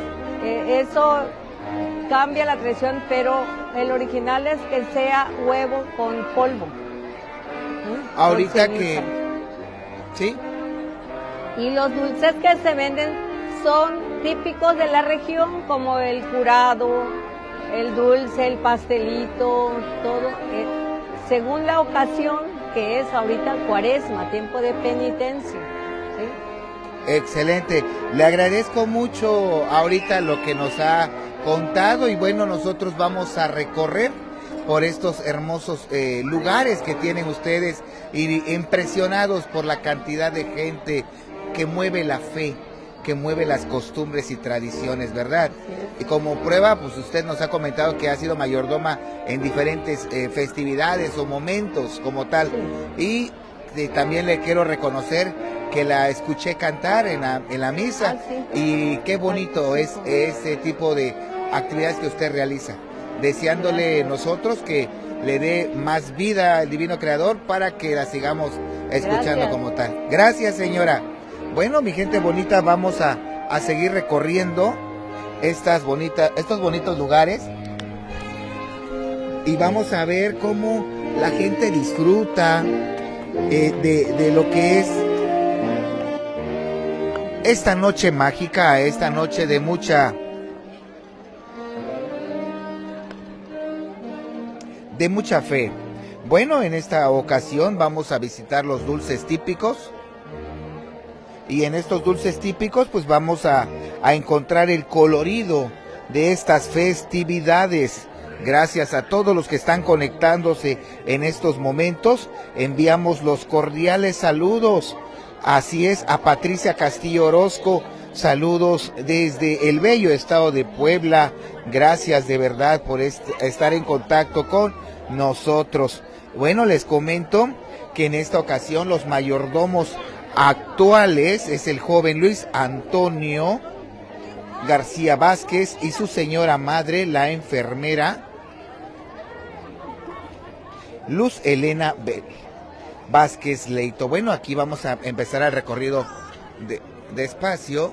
Eso cambia la tradición, pero el original es que sea huevo con polvo. Ahorita que... ¿Sí? Y los dulces que se venden son típicos de la región, como el curado, el dulce, el pastelito, todo, según la ocasión que es ahorita Cuaresma, tiempo de penitencia. ¿Sí? Excelente, le agradezco mucho ahorita lo que nos ha contado y bueno, nosotros vamos a recorrer por estos hermosos lugares que tienen ustedes y impresionados por la cantidad de gente que mueve la fe, que mueve las costumbres y tradiciones, ¿verdad? Y como prueba, pues usted nos ha comentado que ha sido mayordoma en diferentes festividades o momentos como tal. Y también le quiero reconocer que la escuché cantar en la misa. Y qué bonito es ese tipo de actividades que usted realiza. Deseándole nosotros que le dé más vida al Divino Creador para que la sigamos escuchando como tal. Gracias, señora. Bueno, mi gente bonita, vamos a seguir recorriendo estos bonitos lugares y vamos a ver cómo la gente disfruta de lo que es esta noche mágica, esta noche de mucha fe. Bueno, en esta ocasión vamos a visitar los dulces típicos. Y en estos dulces típicos, pues vamos a a encontrar el colorido de estas festividades. Gracias a todos los que están conectándose en estos momentos. Enviamos los cordiales saludos. Así es, a Patricia Castillo Orozco. Saludos desde el bello estado de Puebla. Gracias de verdad por estar en contacto con nosotros. Bueno, les comento que en esta ocasión los mayordomos actuales es el joven Luis Antonio García Vázquez y su señora madre, la enfermera Luz Elena Vázquez Leito. Bueno, aquí vamos a empezar el recorrido despacio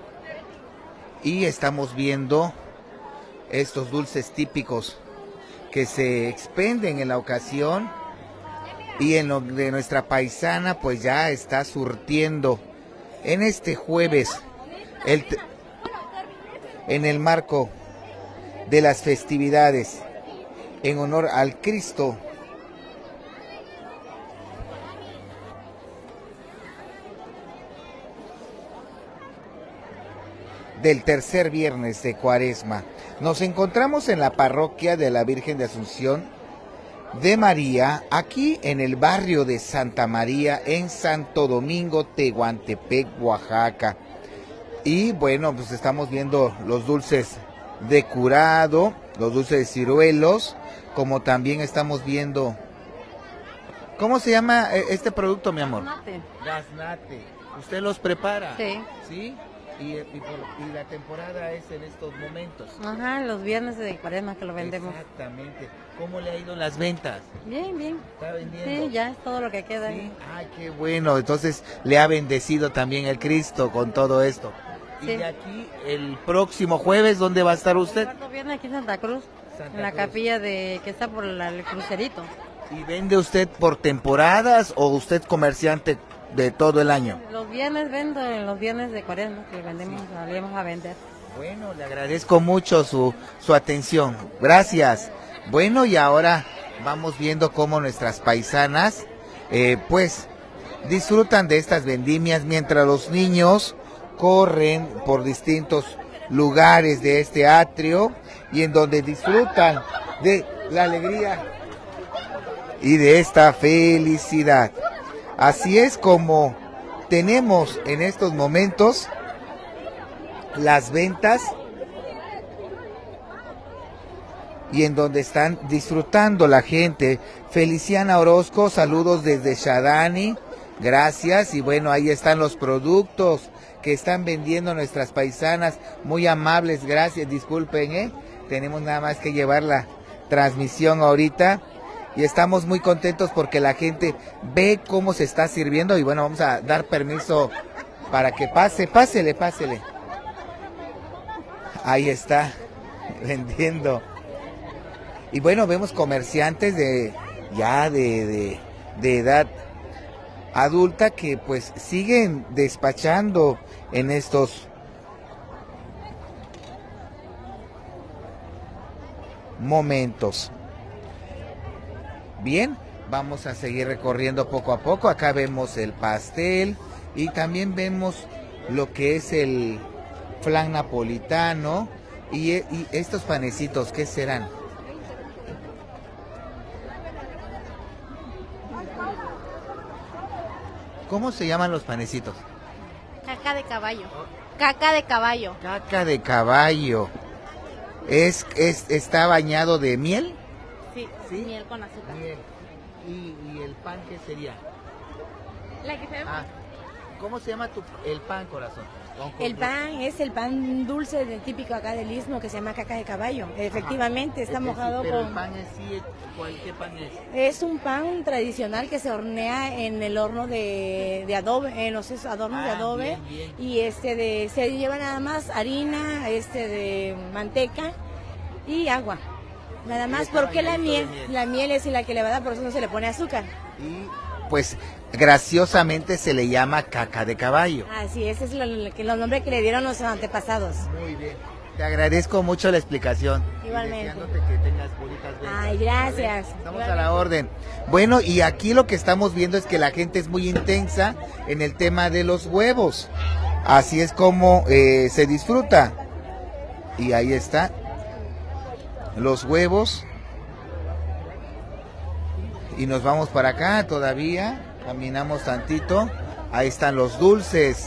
y estamos viendo estos dulces típicos que se expenden en la ocasión, y en lo de nuestra paisana pues ya está surtiendo en este jueves en el marco de las festividades en honor al Cristo del tercer viernes de Cuaresma. Nos encontramos en la parroquia de la Virgen de Asunción de María, aquí en el barrio de Santa María, en Santo Domingo, Tehuantepec, Oaxaca. Y bueno, pues estamos viendo los dulces de curado, los dulces de ciruelos, como también estamos viendo... ¿Cómo se llama este producto, mi amor? Gaznate. Gaznate. ¿Usted los prepara? Sí. ¿Sí? Y la temporada es en estos momentos. Ajá, los viernes de Cuaresma que lo vendemos. Exactamente. ¿Cómo le ha ido en las ventas? Bien, bien. ¿Está vendiendo? Sí, ya es todo lo que queda. ¿Sí? Ay, qué bueno. Entonces le ha bendecido también el Cristo con todo esto. Sí. Y aquí el próximo jueves, ¿dónde va a estar usted? El cuarto viernes aquí en Santa Cruz, Santa en la Cruz. capilla que está por el crucerito. ¿Y vende usted por temporadas o usted comerciante de todo el año? Los viernes vendo, en los viernes de Cuaresma que vendemos, salimos a vender. Bueno, le agradezco mucho su atención. Gracias. Bueno, y ahora vamos viendo cómo nuestras paisanas pues disfrutan de estas vendimias mientras los niños corren por distintos lugares de este atrio y en donde disfrutan de la alegría y de esta felicidad. Así es como tenemos en estos momentos las ventas y en donde están disfrutando la gente. Feliciana Orozco, saludos desde Shadani, gracias. Y bueno, ahí están los productos que están vendiendo nuestras paisanas, muy amables, gracias. Disculpen, tenemos nada más que llevar la transmisión ahorita. Y estamos muy contentos porque la gente ve cómo se está sirviendo. Y bueno, vamos a dar permiso para que pásele. Ahí está, vendiendo. Y bueno, vemos comerciantes de edad adulta que pues siguen despachando en estos momentos. Bien, vamos a seguir recorriendo poco a poco. Acá vemos el pastel y también vemos lo que es el flan napolitano y estos panecitos, ¿qué serán? ¿Cómo se llaman los panecitos? Caca de caballo. Caca de caballo. Caca de caballo. ¿Está bañado de miel? Sí, ¿Sí? miel con azúcar. Miel. ¿Y el pan qué sería? La que se ve. ¿Cómo se llama el pan, corazón? El pan es el pan dulce típico acá del Istmo que se llama caca de caballo. Efectivamente, está mojado pero con... el pan en sí, ¿qué pan es? Es un pan tradicional que se hornea en el horno de adobe, en los adornos de adobe. Bien. Y se lleva nada más harina, de manteca y agua. Nada más porque la miel es la que le va a dar, por eso no se le pone azúcar. Y pues graciosamente se le llama caca de caballo. Así es, es los nombres que le dieron los antepasados. Muy bien. Te agradezco mucho la explicación. Igualmente. Y deseándote que tengas bonitas ventas. Ay, gracias. ¿Vale? Estamos a la orden. Bueno, y aquí lo que estamos viendo es que la gente es muy intensa en el tema de los huevos. Así es como se disfruta. Y ahí está. Los huevos. Y nos vamos para acá todavía. Caminamos tantito. Ahí están los dulces.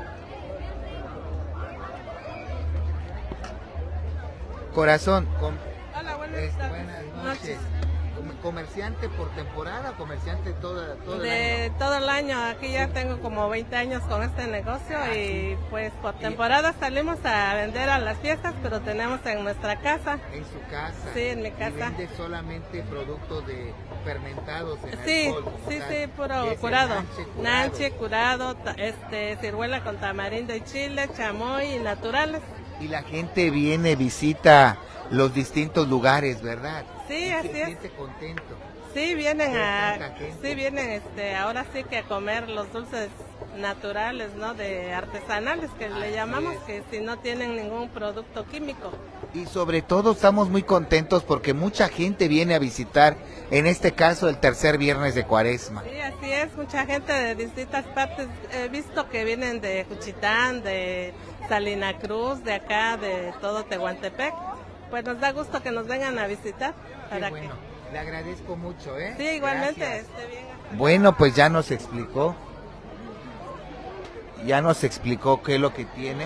Corazón. Hola, buenas noches. ¿Comerciante por temporada? ¿Comerciante todo el año? Todo el año. Aquí ya tengo como 20 años con este negocio y pues por temporada salimos a vender a las fiestas, pero tenemos en nuestra casa. ¿En su casa? Sí, en mi casa. ¿Y vende solamente productos de fermentados en alcohol? Sí, puro curado. Nanche curado, ciruela con tamarindo y chile, chamoy y naturales. Y la gente viene, visita los distintos lugares, ¿verdad? Sí, así es. Siente contento. Sí, vienen ahora sí que a comer los dulces naturales, ¿no? De artesanales que le llamamos, que si no tienen ningún producto químico. Y sobre todo estamos muy contentos porque mucha gente viene a visitar, en este caso el tercer viernes de Cuaresma. Sí, así es, mucha gente de distintas partes. He visto que vienen de Juchitán, de Salina Cruz, de acá, de todo Tehuantepec. Pues nos da gusto que nos vengan a visitar. Le agradezco mucho, ¿eh? Sí, igualmente. Bien. Bueno, pues ya nos explicó qué es lo que tiene.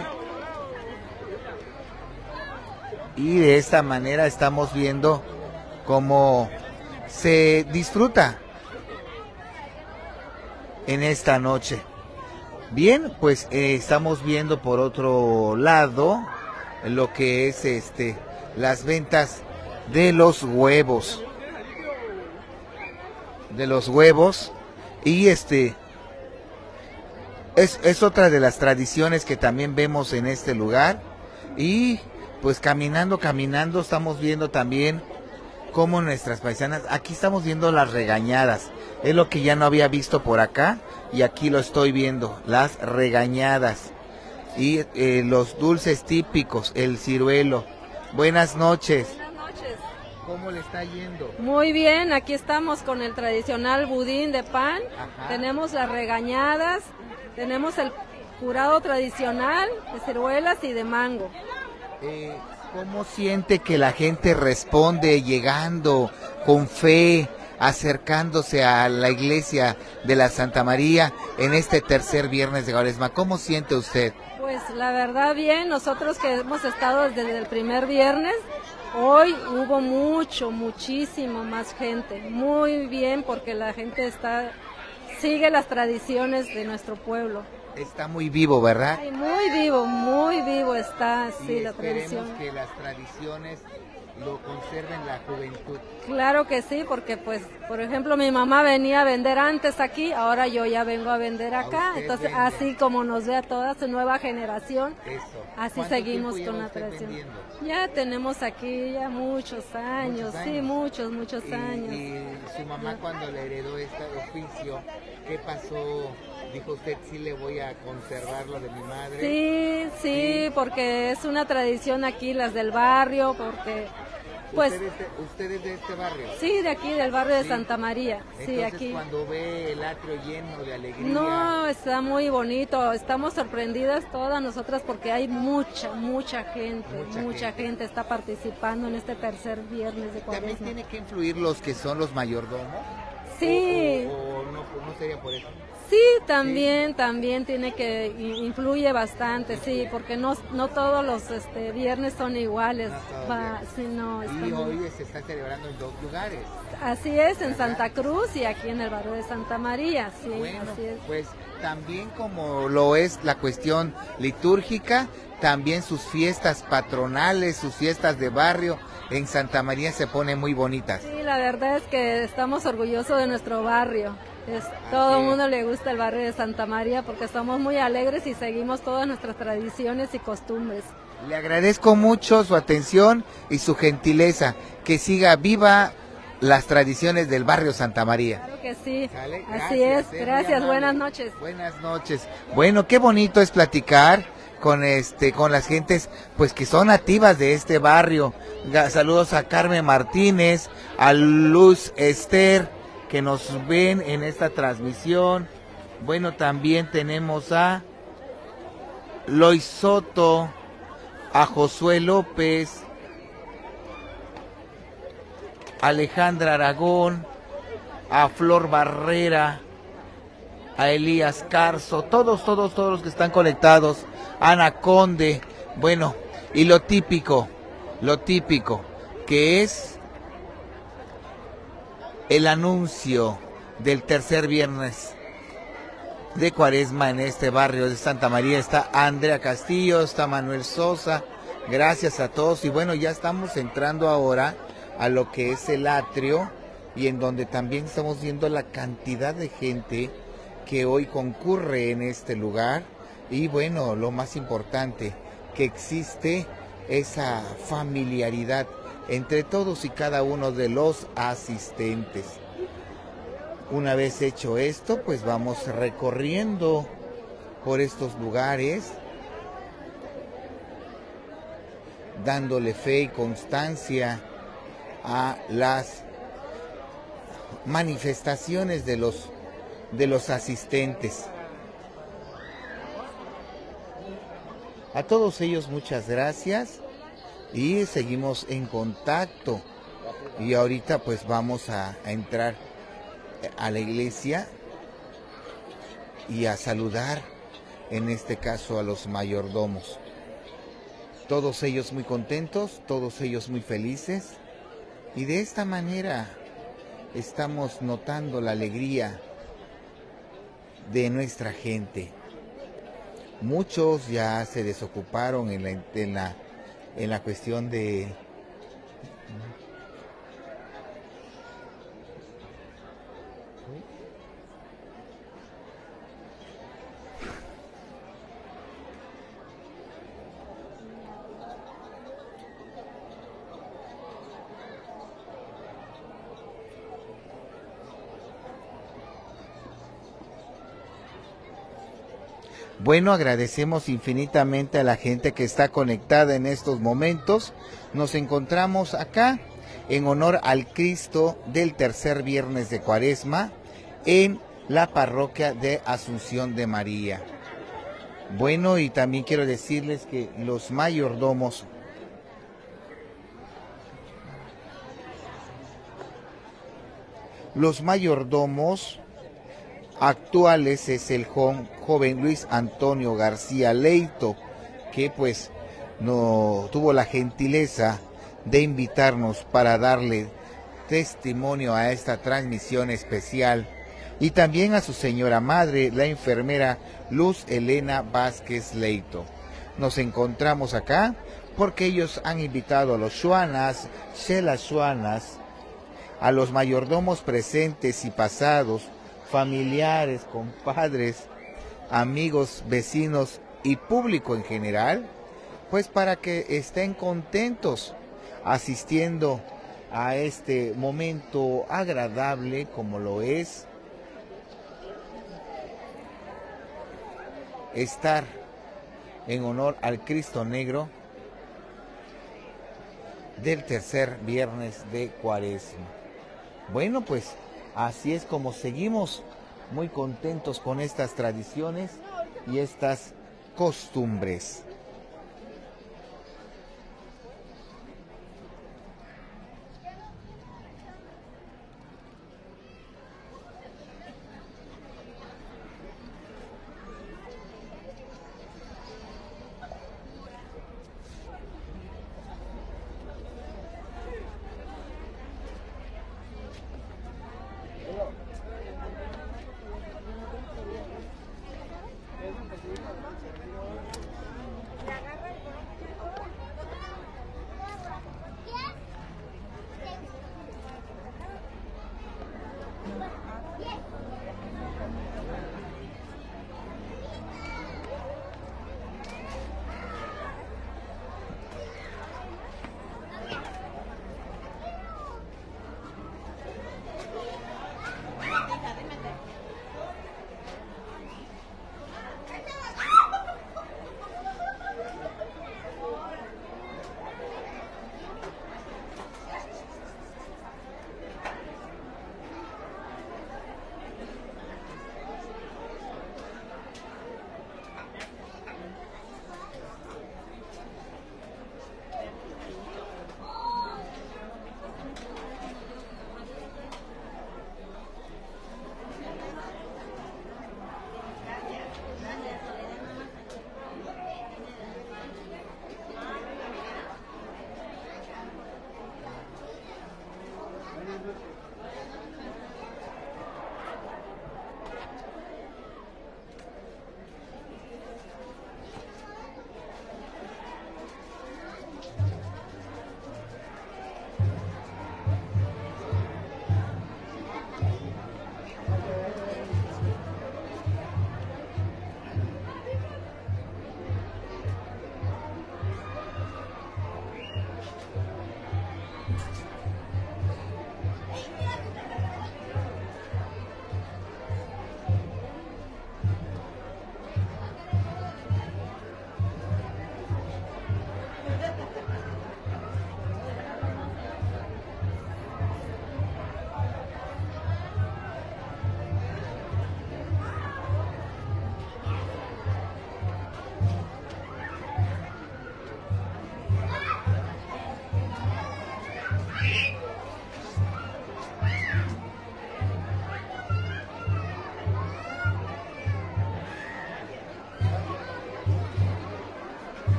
Y de esta manera estamos viendo cómo se disfruta en esta noche. Bien, pues estamos viendo por otro lado lo que es las ventas de los huevos. Y es otra de las tradiciones que también vemos en este lugar. Y pues caminando estamos viendo también cómo nuestras paisanas, aquí estamos viendo las regañadas, es lo que ya no había visto por acá y aquí lo estoy viendo, las regañadas y los dulces típicos, el ciruelo. Buenas noches. ¿Cómo le está yendo? Muy bien, aquí estamos con el tradicional budín de pan. Ajá. Tenemos las regañadas, tenemos el curado tradicional de ciruelas y de mango. ¿Cómo siente que la gente responde llegando con fe, acercándose a la iglesia de la Santa María en este tercer viernes de Cuaresma? ¿Cómo siente usted? Pues la verdad bien, nosotros que hemos estado desde el primer viernes, hoy hubo muchísimo más gente, muy bien, porque la gente sigue las tradiciones de nuestro pueblo. Está muy vivo, ¿verdad? Ay, muy vivo está, sí, la tradición. Esperemos que las tradiciones lo conserven la juventud. Claro que sí, porque pues, por ejemplo, mi mamá venía a vender antes aquí, ahora yo ya vengo a vender acá, entonces vende. Así como nos ve a toda su nueva generación, así seguimos con la tradición. Vendiendo? Ya tenemos aquí ya muchos años, sí, muchos años. ¿Y su mamá cuando le heredó este oficio, qué pasó? Dijo usted, sí le voy a conservar lo de mi madre. Sí, porque es una tradición aquí, las del barrio, porque pues... ¿Usted es de este barrio? Sí, de aquí, del barrio de Santa María. Entonces, sí, aquí. Cuando ve el atrio lleno de alegría... No, está muy bonito, estamos sorprendidas todas nosotras porque hay mucha gente está participando en este tercer viernes de Cuaresma. ¿También tiene que influir los que son los mayordomos? Sí. ¿O no sería por eso? Sí, también tiene que, influye bastante, sí, porque no todos los viernes son iguales. Y hoy se está celebrando en 2 lugares. Así es, en Santa Cruz y aquí en el barrio de Santa María, sí, bueno, así es. Pues también como lo es la cuestión litúrgica, también sus fiestas patronales, sus fiestas de barrio en Santa María se ponen muy bonitas. Sí, la verdad es que estamos orgullosos de nuestro barrio. Todo el mundo le gusta el barrio de Santa María porque estamos muy alegres y seguimos todas nuestras tradiciones y costumbres. Le agradezco mucho su atención y su gentileza. Que siga viva las tradiciones del barrio Santa María. Claro que sí, así es. Gracias, buenas noches. Buenas noches. Bueno, qué bonito es platicar con las gentes pues que son nativas de este barrio. Saludos a Carmen Martínez, a Luz Esther, que nos ven en esta transmisión. Bueno, también tenemos a Lois Soto, a Josué López, Alejandra Aragón, a Flor Barrera, a Elías Carso, todos los que están conectados, Ana Conde, bueno, y lo típico, que es el anuncio del tercer viernes de Cuaresma en este barrio de Santa María. Está Andrea Castillo, está Manuel Sosa, gracias a todos, y bueno, ya estamos entrando ahora a lo que es el atrio, y en donde también estamos viendo la cantidad de gente que hoy concurre en este lugar, y bueno, lo más importante, que existe esa familiaridad entre todos y cada uno de los asistentes. Una vez hecho esto, pues vamos recorriendo por estos lugares, dándole fe y constancia a las manifestaciones de los asistentes. A todos ellos muchas gracias y seguimos en contacto. Y ahorita pues vamos a entrar a la iglesia y a saludar, en este caso, a los mayordomos. Todos ellos muy contentos, todos ellos muy felices, y de esta manera estamos notando la alegría de nuestra gente. Muchos ya se desocuparon en la cuestión de Bueno, agradecemos infinitamente a la gente que está conectada en estos momentos. Nos encontramos acá en honor al Cristo del tercer viernes de Cuaresma en la parroquia de Asunción de María. Bueno, y también quiero decirles que los mayordomos actuales es el joven Luis Antonio García Leito, que pues no tuvo la gentileza de invitarnos para darle testimonio a esta transmisión especial, y también a su señora madre, la enfermera Luz Elena Vázquez Leito. Nos encontramos acá porque ellos han invitado a los Xuanas, Shelas Xuanas, a los mayordomos presentes y pasados, familiares, compadres, amigos, vecinos y público en general, pues para que estén contentos asistiendo a este momento agradable como lo es estar en honor al Cristo Negro del tercer viernes de Cuaresma. Bueno, pues así es como seguimos muy contentos con estas tradiciones y estas costumbres.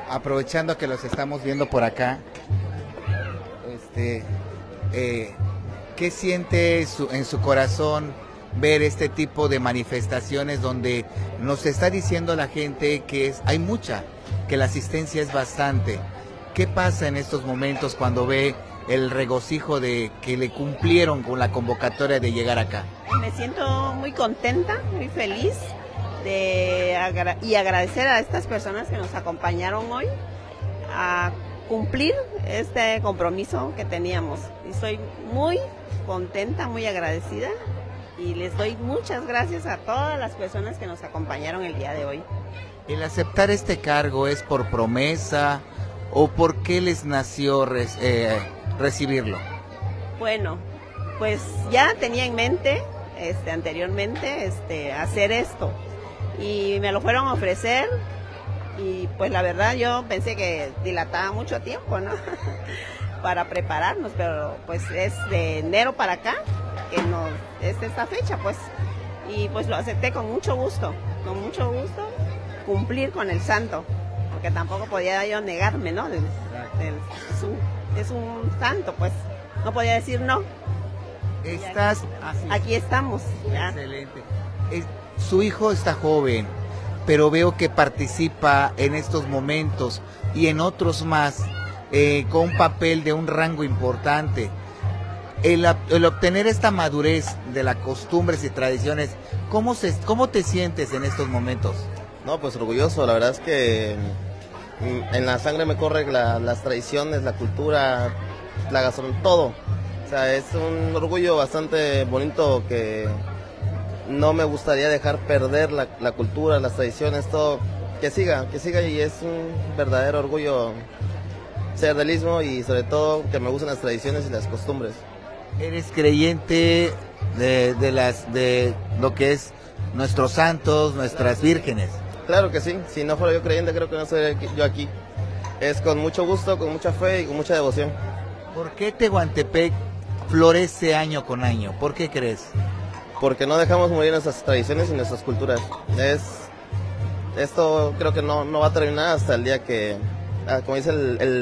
aprovechando que los estamos viendo por acá, ¿qué siente en su corazón ver este tipo de manifestaciones donde nos está diciendo la gente que hay mucha, que la asistencia es bastante? ¿Qué pasa en estos momentos cuando ve el regocijo de que le cumplieron con la convocatoria de llegar acá? Me siento muy contenta, muy feliz y agradecer a estas personas que nos acompañaron hoy a cumplir este compromiso que teníamos. Y estoy muy contenta, muy agradecida y les doy muchas gracias a todas las personas que nos acompañaron el día de hoy. ¿El aceptar este cargo es por promesa o por qué les nació recibirlo? Bueno, pues ya tenía en mente anteriormente hacer esto y me lo fueron a ofrecer y pues la verdad yo pensé que dilataba mucho tiempo, ¿no? Para prepararnos, pero pues es de enero para acá que es esta fecha, pues, y pues lo acepté con mucho gusto, cumplir con el santo, porque tampoco podía yo negarme, ¿no? Es un santo, pues, no podía decir no. Aquí estamos. ¿Ya? Excelente. Su hijo está joven, pero veo que participa en estos momentos y en otros más, con un papel de un rango importante. El obtener esta madurez de las costumbres y tradiciones, ¿cómo te sientes en estos momentos? No, pues orgulloso, la verdad es que en la sangre me corre las tradiciones, la cultura, la gastronomía, todo. O sea, es un orgullo bastante bonito que no me gustaría dejar perder la cultura, las tradiciones, todo, que siga y es un verdadero orgullo ser del Istmo y sobre todo que me gustan las tradiciones y las costumbres. ¿Eres creyente de lo que es nuestros santos, nuestras vírgenes? Claro que sí, si no fuera yo creyente creo que no sería yo aquí. Es con mucho gusto, con mucha fe y con mucha devoción. ¿Por qué Tehuantepec florece año con año? ¿Por qué crees? Porque no dejamos morir nuestras tradiciones y nuestras culturas. Esto creo que no va a terminar hasta el día que, como dice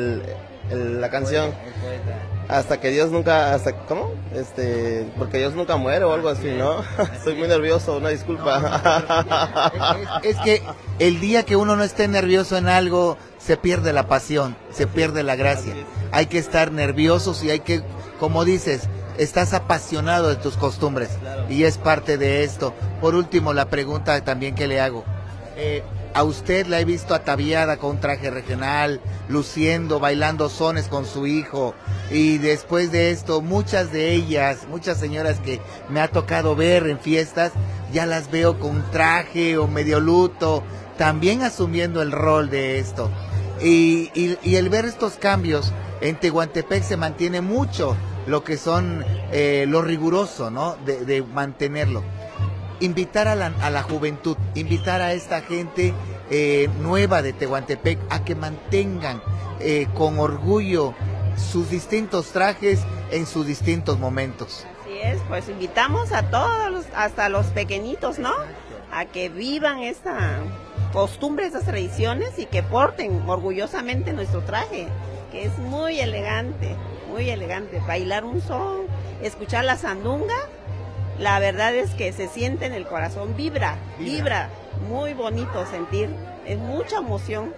la canción, hasta que Dios nunca, ¿cómo? Porque Dios nunca muere o algo así, ¿no? Estoy muy nervioso, una disculpa. Es que el día que uno no esté nervioso en algo, se pierde la pasión, se pierde la gracia. Hay que estar nerviosos y hay que, como dices, estás apasionado de tus costumbres y es parte de esto. Por último, la pregunta también que le hago. A usted la he visto ataviada con un traje regional, luciendo, bailando sones con su hijo, y después de esto, muchas de ellas, muchas señoras que me ha tocado ver en fiestas, ya las veo con traje o medio luto, también asumiendo el rol de esto. Y el ver estos cambios, en Tehuantepec se mantiene mucho lo que son lo riguroso, ¿no? De mantenerlo. Invitar a la juventud, invitar a esta gente nueva de Tehuantepec a que mantengan con orgullo sus distintos trajes en sus distintos momentos. Así es, pues invitamos a todos, hasta los pequeñitos, ¿no? A que vivan esta costumbre, estas tradiciones y que porten orgullosamente nuestro traje, que es muy elegante, muy elegante. Bailar un son, escuchar la sandunga. La verdad es que se siente en el corazón, vibra, muy bonito sentir, es mucha emoción,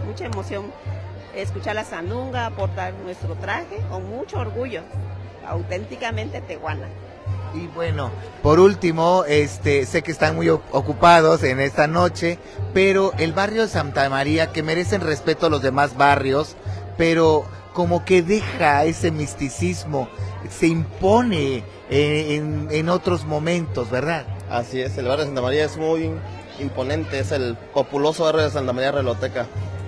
escuchar la sandunga, portar nuestro traje con mucho orgullo, auténticamente tehuana. Y bueno, por último, sé que están muy ocupados en esta noche, pero el barrio de Santa María, que merecen respeto a los demás barrios, pero como que deja ese misticismo, se impone en otros momentos, ¿verdad? Así es, el barrio de Santa María es muy imponente, es el populoso barrio de Santa María Reloteca.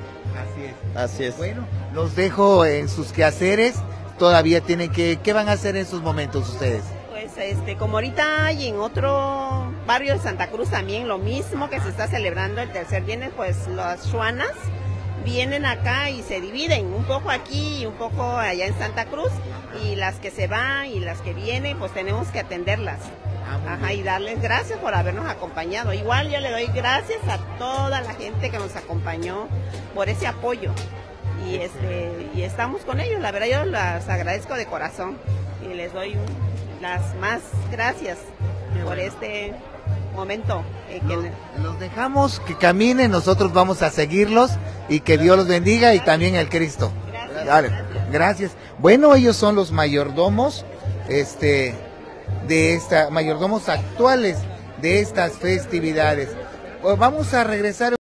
Así es. Bueno, los dejo en sus quehaceres, todavía tienen ¿qué van a hacer en sus momentos ustedes? Pues como ahorita hay en otro barrio de Santa Cruz también lo mismo que se está celebrando el tercer viernes, pues las chuanas vienen acá y se dividen, un poco aquí y un poco allá en Santa Cruz, y las que se van y las que vienen, pues tenemos que atenderlas. Ajá, y darles gracias por habernos acompañado. Igual yo le doy gracias a toda la gente que nos acompañó por ese apoyo. Y estamos con ellos, la verdad yo las agradezco de corazón y les doy las más gracias por este momento. Los dejamos que caminen, nosotros vamos a seguirlos y que Dios los bendiga y también el Cristo. Gracias. Dale, gracias. Bueno, ellos son los mayordomos, mayordomos actuales de estas festividades. Pues vamos a regresar.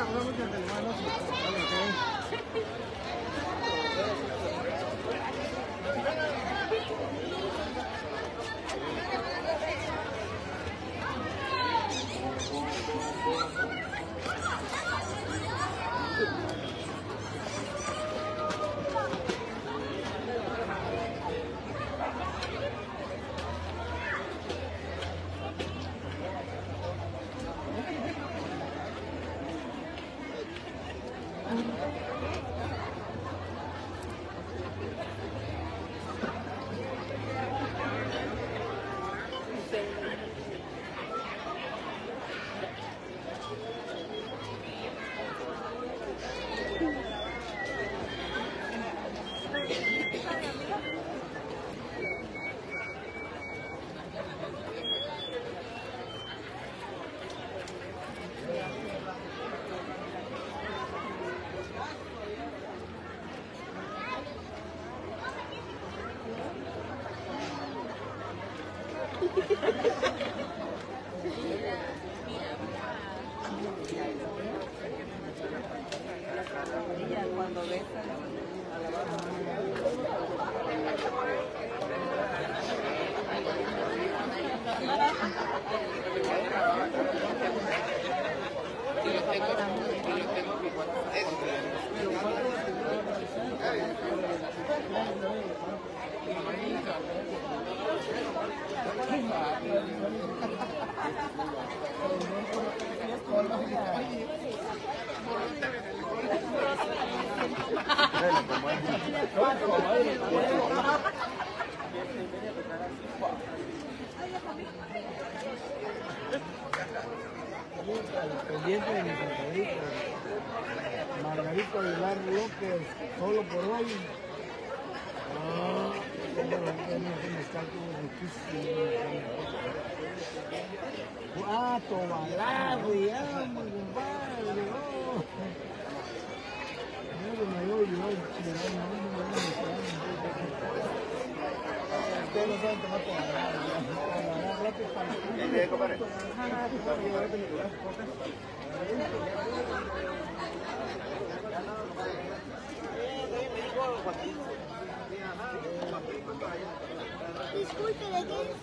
Cuando ves Pendiente de mi favorita, Margarita Aguilar López, solo por hoy. Tobalá, güey, mi compadre, ustedes no saben tomar tobalá, Disculpe, ¿de qué es?